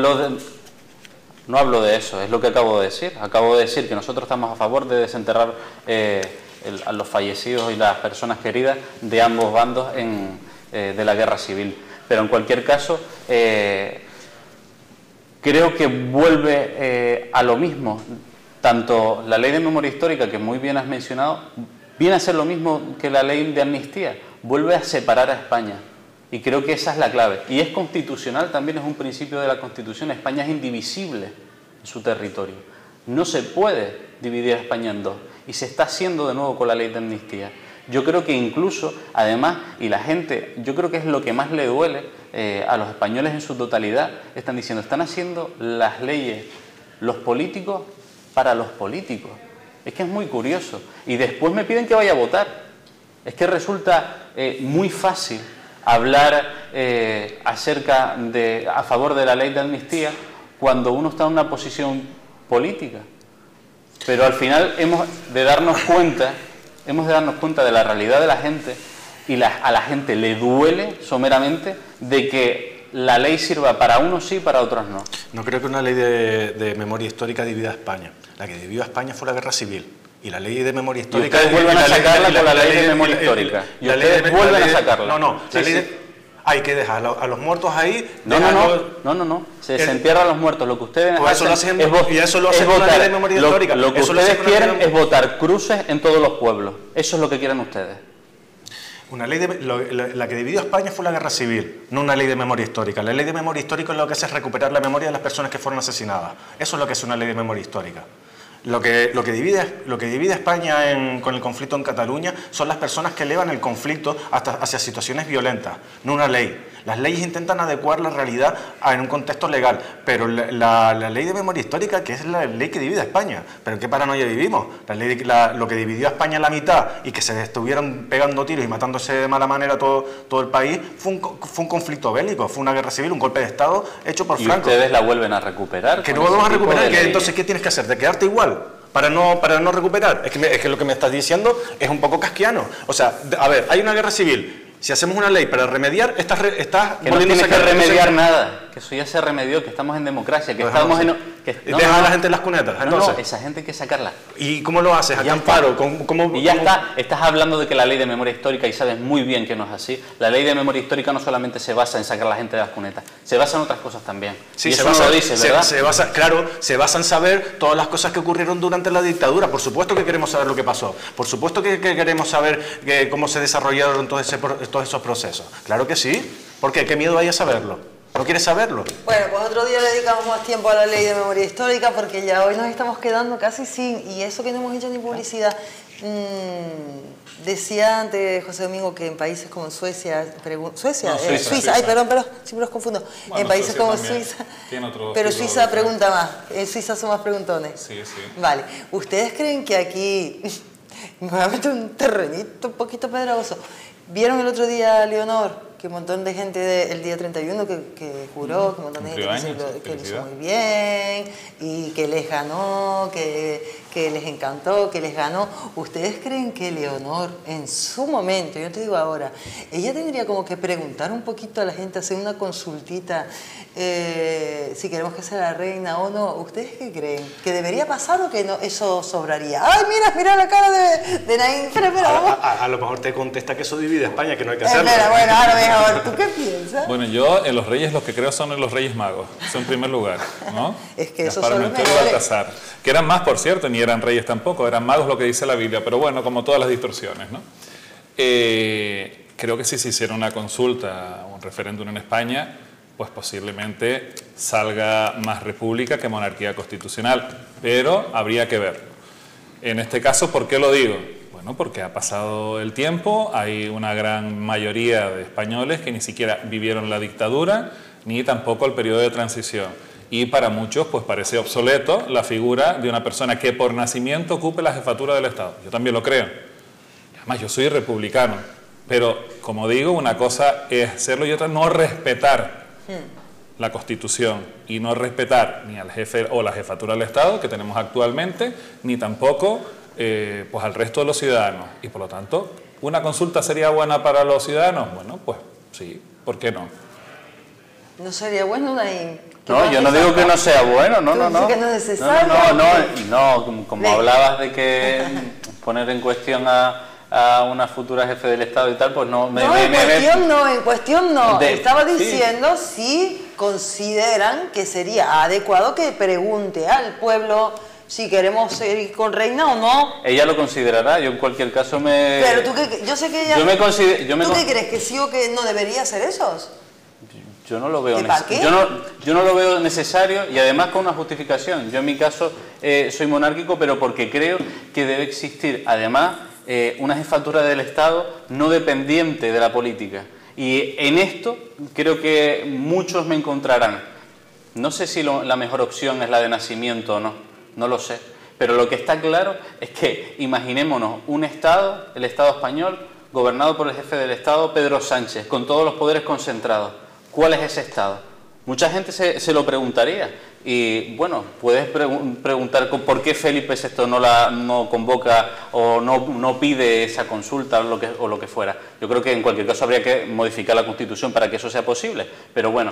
No hablo de eso, es lo que acabo de decir. Acabo de decir que nosotros estamos a favor de desenterrar a los fallecidos y las personas queridas de ambos bandos de la guerra civil. Pero en cualquier caso, creo que vuelve a lo mismo. Tanto la ley de memoria histórica, que muy bien has mencionado, viene a ser lo mismo que la ley de amnistía. Vuelve a separar a España. Y creo que esa es la clave. Y es constitucional, también es un principio de la Constitución. España es indivisible en su territorio. No se puede dividir a España en dos. Y se está haciendo de nuevo con la ley de amnistía. Yo creo que incluso, además, y la gente, yo creo que es lo que más le duele a los españoles en su totalidad, están diciendo, están haciendo las leyes los políticos para los políticos. Es que es muy curioso. Y después me piden que vaya a votar. Es que resulta muy fácil hablar a favor de la ley de amnistía cuando uno está en una posición política. Pero al final hemos de darnos cuenta de la realidad de la gente y a la gente le duele someramente de que la ley sirva para unos sí y para otros no. No creo que una ley de memoria histórica divida a España. La que dividió a España fue la guerra civil. Y la ley de memoria histórica... Y ustedes vuelven a sacarla con la ley de memoria histórica. Y ustedes vuelven a sacarla. No. Hay que dejar a los muertos ahí... No. Se desentierra a los muertos. Lo que ustedes hacen es votar. Y eso lo hacen una ley de memoria histórica. Lo que ustedes quieren es votar cruces en todos los pueblos. Eso es lo que quieren ustedes. La que dividió a España fue la guerra civil, no una ley de memoria histórica. La ley de memoria histórica lo que hace es recuperar la memoria de las personas que fueron asesinadas. Eso es lo que es una ley de memoria histórica. Lo que divide a España con el conflicto en Cataluña son las personas que elevan el conflicto hacia situaciones violentas, no una ley. Las leyes intentan adecuar la realidad en un contexto legal, pero la ley de memoria histórica, que es la ley que divide a España, pero ¿en qué paranoia vivimos? Lo que dividió a España a la mitad y que se estuvieron pegando tiros y matándose de mala manera todo el país, fue un conflicto bélico, fue una guerra civil, un golpe de Estado hecho por Franco. ¿Y ustedes la vuelven a recuperar? Que no vamos a recuperar, entonces ¿qué tienes que hacer? ¿De quedarte igual? Para no recuperar. Es que lo que me estás diciendo es un poco casquiano. O sea, a ver, hay una guerra civil. Si hacemos una ley para remediar, estás que no tienes que remediar nada, que eso ya se remedió, que estamos en democracia, que estamos en... Dejan a la gente en las cunetas, entonces. No, esa gente hay que sacarla. ¿Y cómo lo haces? ¿A qué amparo? Y ya está, estás hablando de que la ley de memoria histórica, y sabes muy bien que no es así, la ley de memoria histórica no solamente se basa en sacar a la gente de las cunetas, se basa en otras cosas también. Sí, y eso no lo dices, ¿verdad? Se basa en saber todas las cosas que ocurrieron durante la dictadura. Por supuesto que queremos saber lo que pasó. Por supuesto que queremos saber cómo se desarrollaron todos esos procesos. Claro que sí. ¿Por qué? ¿Qué miedo hay a saberlo? ¿No quieres saberlo? Bueno, pues otro día le dedicamos más tiempo a la ley de memoria histórica porque ya hoy nos estamos quedando casi sin... Y eso que no hemos hecho ni publicidad. Decía antes José Domingo que en países como Suiza, Suiza. Ay, perdón, siempre los confundo. Bueno, en países como Suiza, pero Suiza pregunta más. En Suiza son más preguntones. Sí. Vale. ¿Ustedes creen que aquí... Me voy a meter un terrenito un poquito pedregoso. ¿Vieron el otro día a Leonor? Que un montón de gente el día 31 que juró, que un montón de gente que lo hizo muy bien y que les ganó, que les encantó, que les ganó. ¿Ustedes creen que Leonor en su momento, yo te digo ahora, ella tendría como que preguntar un poquito a la gente, hacer una consultita si queremos que sea la reina o no? ¿Ustedes qué creen? ¿Que debería pasar o que no, eso sobraría? ¡Ay, mira la cara de Naín! Espera, vamos. A lo mejor te contesta que eso divide a España, que no hay que hacerlo. Espera, bueno, ahora mejor. ¿Tú qué piensas? Bueno, yo en los reyes los que creo son en los reyes magos, eso en primer lugar, ¿no? Es que esos Gaspar, son los Melchor y mejores. Baltasar, que eran más, por cierto, ni eran reyes tampoco, eran magos lo que dice la Biblia, pero bueno, como todas las distorsiones, ¿no? Creo que si se hiciera una consulta, un referéndum en España, pues posiblemente salga más república que monarquía constitucional, pero habría que ver. En este caso, ¿por qué lo digo? Bueno, porque ha pasado el tiempo, hay una gran mayoría de españoles que ni siquiera vivieron la dictadura, ni tampoco el periodo de transición. Y para muchos, pues parece obsoleto la figura de una persona que por nacimiento ocupe la jefatura del Estado. Yo también lo creo. Además, yo soy republicano, pero como digo, una cosa es serlo y otra no respetar la Constitución y no respetar ni al jefe o la jefatura del Estado que tenemos actualmente, ni tampoco pues al resto de los ciudadanos. Y por lo tanto, ¿una consulta sería buena para los ciudadanos? Bueno, pues sí, ¿por qué no? No sería bueno una... No, yo no digo que no sea bueno, no. Que no es necesario. No, como hablabas de que poner en cuestión a una futura jefe del Estado y tal, pues no... En cuestión no. Estaba diciendo sí. si consideran que sería adecuado que pregunte al pueblo si queremos seguir con Reina o no. Ella lo considerará, yo en cualquier caso me... Pero tú que... Yo sé que ella... ¿Tú qué crees? ¿Que sí o que no debería ser esos? Yo no lo veo necesario. Yo no lo veo necesario y además con una justificación. Yo en mi caso soy monárquico, pero porque creo que debe existir además una jefatura del Estado no dependiente de la política. Y en esto creo que muchos me encontrarán. No sé si la mejor opción es la de nacimiento o no, no lo sé. Pero lo que está claro es que imaginémonos un Estado, el Estado español, gobernado por el jefe del Estado, Pedro Sánchez, con todos los poderes concentrados. ¿Cuál es ese Estado? Mucha gente se lo preguntaría y bueno, puedes preguntar por qué Felipe VI no convoca o no pide esa consulta o lo que fuera. Yo creo que en cualquier caso habría que modificar la Constitución para que eso sea posible, pero bueno...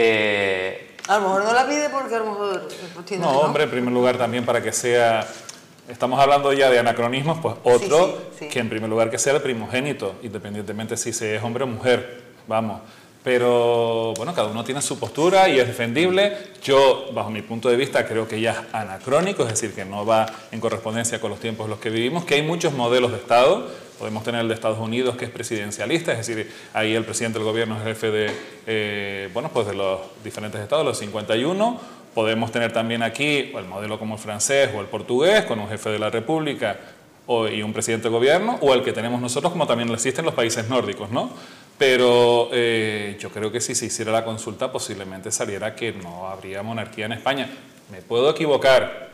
A lo mejor no la pide porque a lo mejor... No, hombre, en primer lugar también para que sea... Estamos hablando ya de anacronismos, pues otro sí. Que en primer lugar que sea el primogénito, independientemente si se es hombre o mujer, vamos... Pero, bueno, cada uno tiene su postura y es defendible. Yo, bajo mi punto de vista, creo que ya es anacrónico, es decir, que no va en correspondencia con los tiempos en los que vivimos, que hay muchos modelos de Estado. Podemos tener el de Estados Unidos, que es presidencialista, es decir, ahí el presidente del gobierno es jefe de, pues de los diferentes estados, los 51. Podemos tener también aquí el modelo como el francés o el portugués, con un jefe de la República y un presidente de gobierno, o el que tenemos nosotros, como también existe en los países nórdicos, ¿no? Pero yo creo que si se hiciera la consulta posiblemente saliera que no habría monarquía en España. Me puedo equivocar,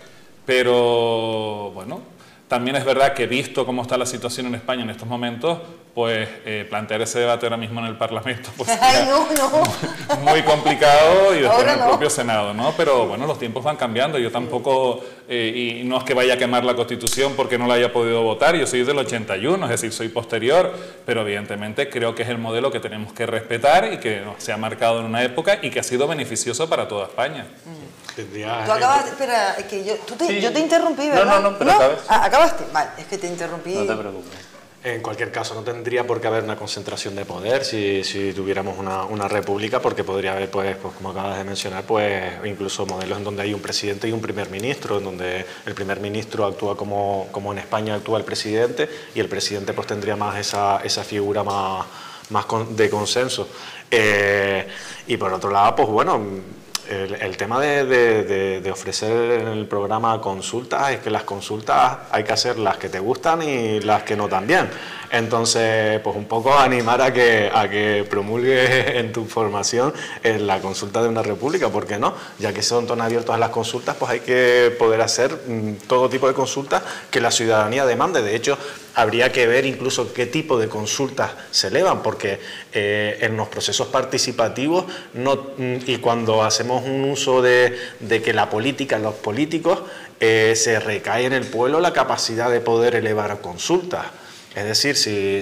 pero bueno, también es verdad que visto cómo está la situación en España en estos momentos, pues plantear ese debate ahora mismo en el Parlamento pues muy complicado y después en el propio Senado, ¿no? Pero bueno, los tiempos van cambiando. Yo tampoco, y no es que vaya a quemar la Constitución porque no la haya podido votar, yo soy del 81, es decir, soy posterior, pero evidentemente creo que es el modelo que tenemos que respetar y que se ha marcado en una época y que ha sido beneficioso para toda España. Tú acabaste, espera, es que yo te interrumpí, ¿verdad? No, pero acabas. ¿Acabaste? Vale, es que te interrumpí. No te preocupes. En cualquier caso, no tendría por qué haber una concentración de poder si tuviéramos una república, porque podría haber, pues como acabas de mencionar, pues incluso modelos en donde hay un presidente y un primer ministro, en donde el primer ministro actúa como en España actúa el presidente, y el presidente pues tendría más esa figura más de consenso. Y por otro lado, pues bueno... El tema de ofrecer en el programa consultas es que las consultas hay que hacer las que te gustan y las que no también. Entonces, pues un poco animar a que promulgues en tu formación la consulta de una república, ¿por qué no? Ya que son tan abiertos a las consultas, pues hay que poder hacer todo tipo de consultas que la ciudadanía demande. De hecho, habría que ver incluso qué tipo de consultas se elevan, porque en los procesos participativos y cuando hacemos un uso de que la política, los políticos, se recae en el pueblo la capacidad de poder elevar a consultas. Es decir,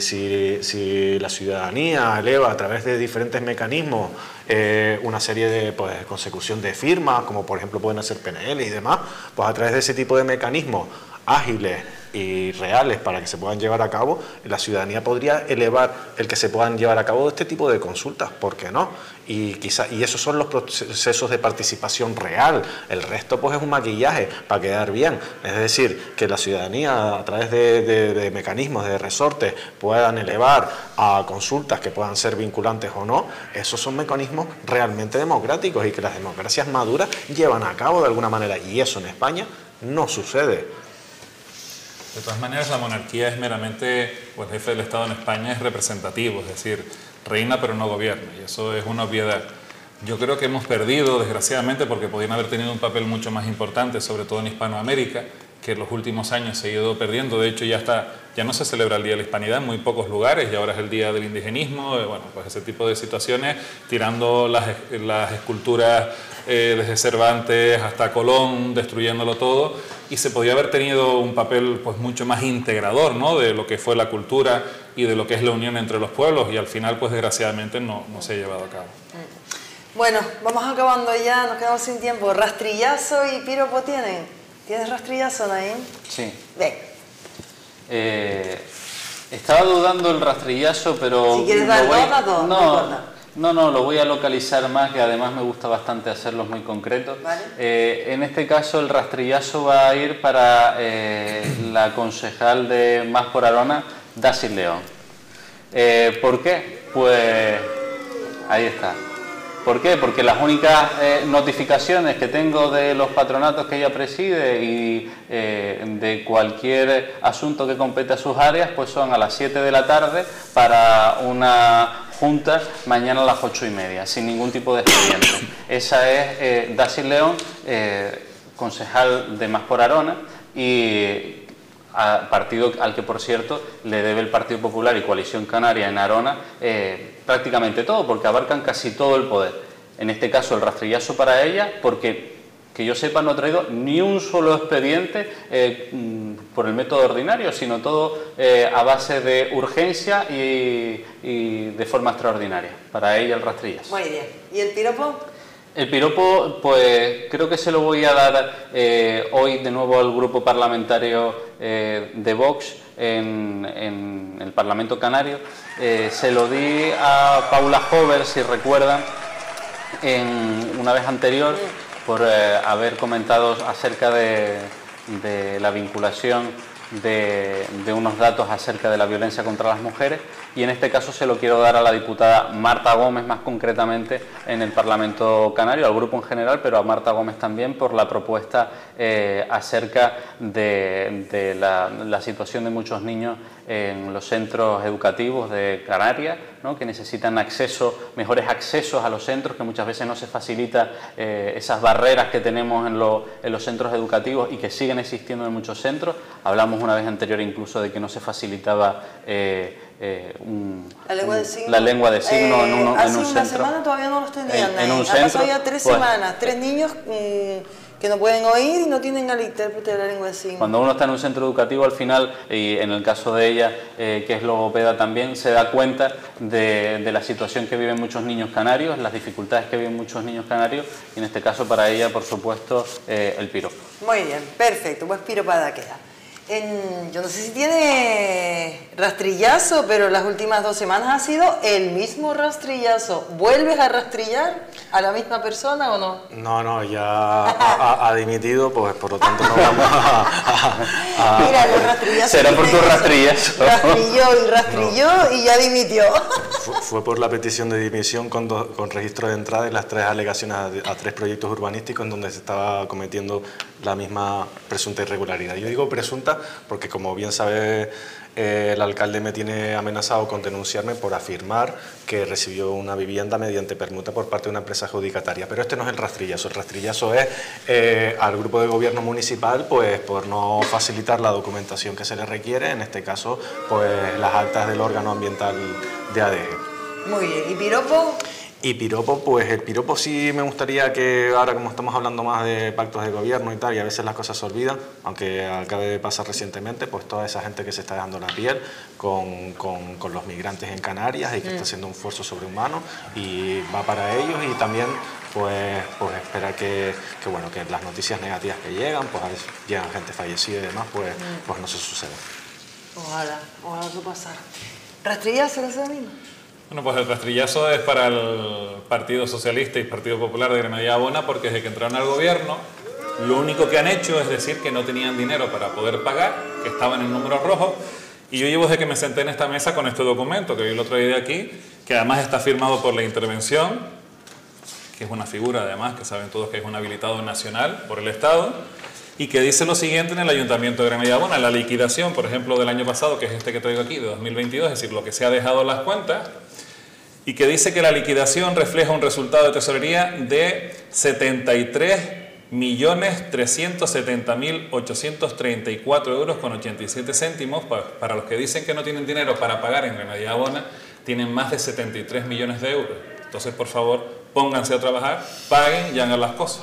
si la ciudadanía eleva a través de diferentes mecanismos una serie de consecución de firmas, como por ejemplo pueden hacer PNL y demás, pues a través de ese tipo de mecanismos ágiles y reales para que se puedan llevar a cabo, la ciudadanía podría elevar el que se puedan llevar a cabo este tipo de consultas, ¿por qué no? Y esos son los procesos de participación real. El resto pues es un maquillaje para quedar bien. Es decir, que la ciudadanía a través de mecanismos, de resortes, puedan elevar a consultas que puedan ser vinculantes o no. Esos son mecanismos realmente democráticos y que las democracias maduras llevan a cabo de alguna manera, y eso en España no sucede. De todas maneras, la monarquía es meramente, pues el jefe del Estado en España es representativo, es decir, reina pero no gobierna, y eso es una obviedad. Yo creo que hemos perdido, desgraciadamente, porque podrían haber tenido un papel mucho más importante, sobre todo en Hispanoamérica, que en los últimos años se ha ido perdiendo. De hecho, ya no se celebra el Día de la Hispanidad en muy pocos lugares, y ahora es el Día del Indigenismo. Bueno, pues ese tipo de situaciones, tirando las esculturas desde Cervantes hasta Colón, destruyéndolo todo, y se podía haber tenido un papel pues mucho más integrador, ¿no?, de lo que fue la cultura y de lo que es la unión entre los pueblos, y al final pues desgraciadamente no se ha llevado a cabo. Bueno, vamos acabando ya, nos quedamos sin tiempo. ¿Rastrillazo y piropo tienen? ¿Tienes rastrillazo, Naim? Sí. Ven. Estaba dudando el rastrillazo, pero... Si quieres dar dos, no, lo voy a localizar más, que además me gusta bastante hacerlos muy concretos. Vale. En este caso el rastrillazo va a ir para la concejal de Más por Arona, Daciz León. ¿Por qué? Pues ahí está. ¿Por qué? Porque las únicas notificaciones que tengo de los patronatos que ella preside y de cualquier asunto que compete a sus áreas, pues son a las 7 de la tarde para una junta mañana a las 8:30, sin ningún tipo de expediente. Esa es Daciz León, concejal de Más por Arona, y partido al que, por cierto, le debe el Partido Popular y Coalición Canaria en Arona prácticamente todo, porque abarcan casi todo el poder. En este caso el rastrillazo para ella, porque que yo sepa no ha traído ni un solo expediente por el método ordinario, sino todo a base de urgencia y de forma extraordinaria. Para ella el rastrillazo. Muy bien. ¿Y el piropo? El piropo, pues creo que se lo voy a dar hoy de nuevo al grupo parlamentario de Vox en el Parlamento Canario. Se lo di a Paula Hover, si recuerdan, una vez anterior, por haber comentado acerca de la vinculación de unos datos acerca de la violencia contra las mujeres, y en este caso se lo quiero dar a la diputada Marta Gómez, más concretamente en el Parlamento Canario, al grupo en general, pero a Marta Gómez también por la propuesta acerca de la situación de muchos niños en los centros educativos de Canarias, ¿no?, que necesitan mejores accesos a los centros, que muchas veces no se facilita esas barreras que tenemos en los centros educativos y que siguen existiendo en muchos centros. Hablamos una vez anterior incluso de que no se facilitaba la lengua de signos en un centro. Hace una semana todavía no los tenían. En un centro, pasado ya 3 semanas, 3 niños que no pueden oír y no tienen al intérprete de la lengua de signos. Cuando uno está en un centro educativo, al final, y en el caso de ella, que es logopeda también, se da cuenta de la situación que viven muchos niños canarios, las dificultades que viven muchos niños canarios, y en este caso para ella, por supuesto, el piropo. Muy bien, perfecto, pues piropada queda. Yo no sé si tiene rastrillazo, pero las últimas 2 semanas ha sido el mismo rastrillazo. ¿Vuelves a rastrillar a la misma persona o no? No, ya ha dimitido, pues por lo tanto no vamos a Mira, los rastrillas. Será por tu rastrillazo. Rastrilló y ya dimitió. Fue por la petición de dimisión con registro de entrada y las 3 alegaciones a 3 proyectos urbanísticos en donde se estaba cometiendo la misma presunta irregularidad. Yo digo presunta porque, como bien sabe, el alcalde me tiene amenazado con denunciarme por afirmar que recibió una vivienda mediante permuta por parte de una empresa adjudicataria. Pero este no es el rastrillazo. El rastrillazo es al grupo de gobierno municipal, pues por no facilitar la documentación que se le requiere, en este caso, pues las actas del órgano ambiental de ADG. Muy bien. ¿Y piropo? Y piropo, pues el piropo sí me gustaría que ahora, como estamos hablando más de pactos de gobierno y tal, y a veces las cosas se olvidan, aunque acabe de pasar recientemente, pues toda esa gente que se está dejando la piel con los migrantes en Canarias y que está haciendo un esfuerzo sobrehumano, y va para ellos, y también pues espera que las noticias negativas que llegan, pues a veces llegan gente fallecida y demás, pues no se suceda. Ojalá eso pasara. ¿Rastrillazo lo hace mismo? Bueno, pues el rastrillazo es para el Partido Socialista y Partido Popular de Granadilla Abona, porque desde que entraron al gobierno, lo único que han hecho es decir que no tenían dinero para poder pagar, que estaban en números rojos, y yo llevo desde que me senté en esta mesa con este documento que vi el otro día aquí, que además está firmado por la Intervención, que es una figura además que saben todos que es un habilitado nacional por el Estado, y que dice lo siguiente en el Ayuntamiento de Granadilla Abona: la liquidación, por ejemplo, del año pasado, que es este que traigo aquí, de 2022, es decir, lo que se ha dejado en las cuentas, y que dice que la liquidación refleja un resultado de tesorería de 73 1.370.834,87 euros. Para los que dicen que no tienen dinero para pagar en Granadilla Abona, tienen más de 73 millones de euros. Entonces, por favor, pónganse a trabajar, paguen y hagan las cosas.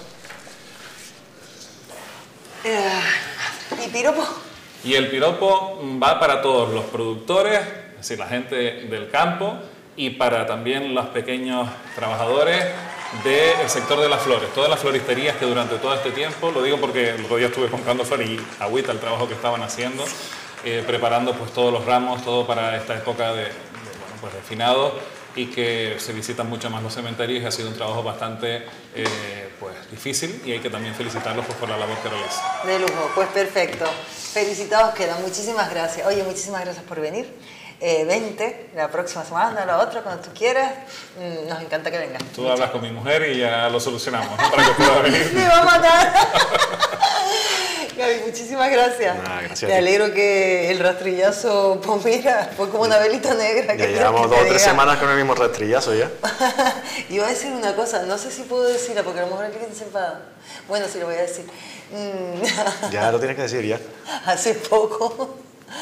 ¿Y piropo? Y el piropo va para todos los productores, es decir, la gente del campo, y para también los pequeños trabajadores del sector de las flores. Todas las floristerías que durante todo este tiempo, lo digo porque el otro día estuve comprando flores y agüita el trabajo que estaban haciendo, preparando pues todos los ramos, todo para esta época de finados, y que se visitan mucho más los cementerios, y ha sido un trabajo bastante difícil, y hay que también felicitarlos pues, por la labor que realizan. De lujo, pues perfecto. Felicitados quedan, muchísimas gracias. Oye, muchísimas gracias por venir. Vente la próxima semana, la otra, cuando tú quieras. Nos encanta que vengas. Tú hablas con mi mujer y ya lo solucionamos, ¿no? Para que pueda venir. Me va a matar. Gaby, muchísimas gracias. Nada, gracias. Me alegro que el rastrillazo, pues mira, fue como una velita negra. Ya llevamos 2 o 3 semanas con el mismo rastrillazo ya. Iba a decir una cosa, no sé si puedo decirla porque a lo mejor alguien se enfada. Bueno, sí lo voy a decir. Ya lo tienes que decir ya. Hace poco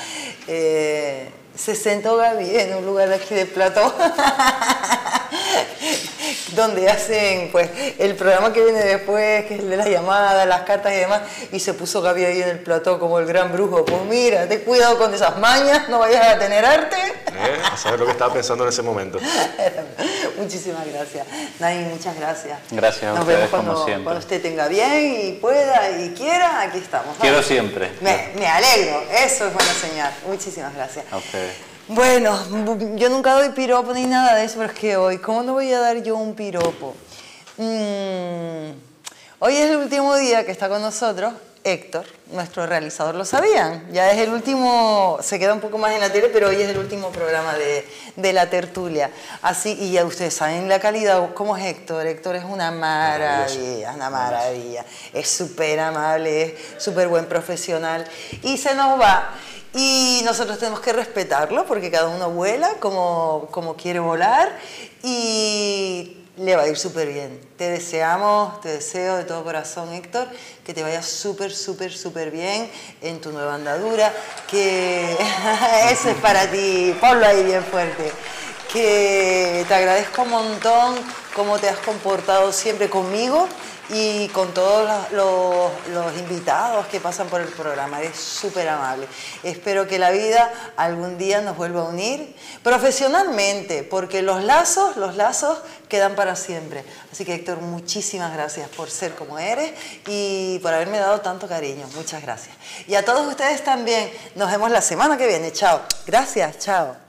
se sentó Gaby en un lugar de aquí de Plató donde hacen pues el programa que viene después, que es el de las llamadas, las cartas y demás, y se puso Gaby ahí en el plató como el gran brujo. Pues mira, ten cuidado con esas mañas, no vayas a tener arte. A saber lo que estaba pensando en ese momento. Muchísimas gracias. Nani, muchas gracias. Gracias a Nos ustedes, vemos como siempre. cuando usted tenga bien y pueda y quiera, aquí estamos. ¿Vale? Quiero siempre. Me alegro, eso es buena señal. Muchísimas gracias. A ustedes. Bueno, yo nunca doy piropo ni nada de eso, pero es que hoy, ¿cómo no voy a dar yo un piropo? Hoy es el último día que está con nosotros Héctor, nuestro realizador. ¿Lo sabían? Ya es el último, se queda un poco más en la tele, pero hoy es el último programa de la tertulia. Así, y ya ustedes saben la calidad, ¿cómo es Héctor? Héctor es una maravilla, una maravilla. Es súper amable, es súper buen profesional. Y se nos va. Y nosotros tenemos que respetarlo porque cada uno vuela como quiere volar y le va a ir súper bien. Te deseo de todo corazón, Héctor, que te vaya súper, súper, súper bien en tu nueva andadura, que eso es para ti, ponlo ahí bien fuerte. Que te agradezco un montón cómo te has comportado siempre conmigo y con todos los invitados que pasan por el programa. Eres súper amable. Espero que la vida algún día nos vuelva a unir profesionalmente, porque los lazos quedan para siempre. Así que, Héctor, muchísimas gracias por ser como eres y por haberme dado tanto cariño. Muchas gracias. Y a todos ustedes también. Nos vemos la semana que viene. Chao. Gracias. Chao.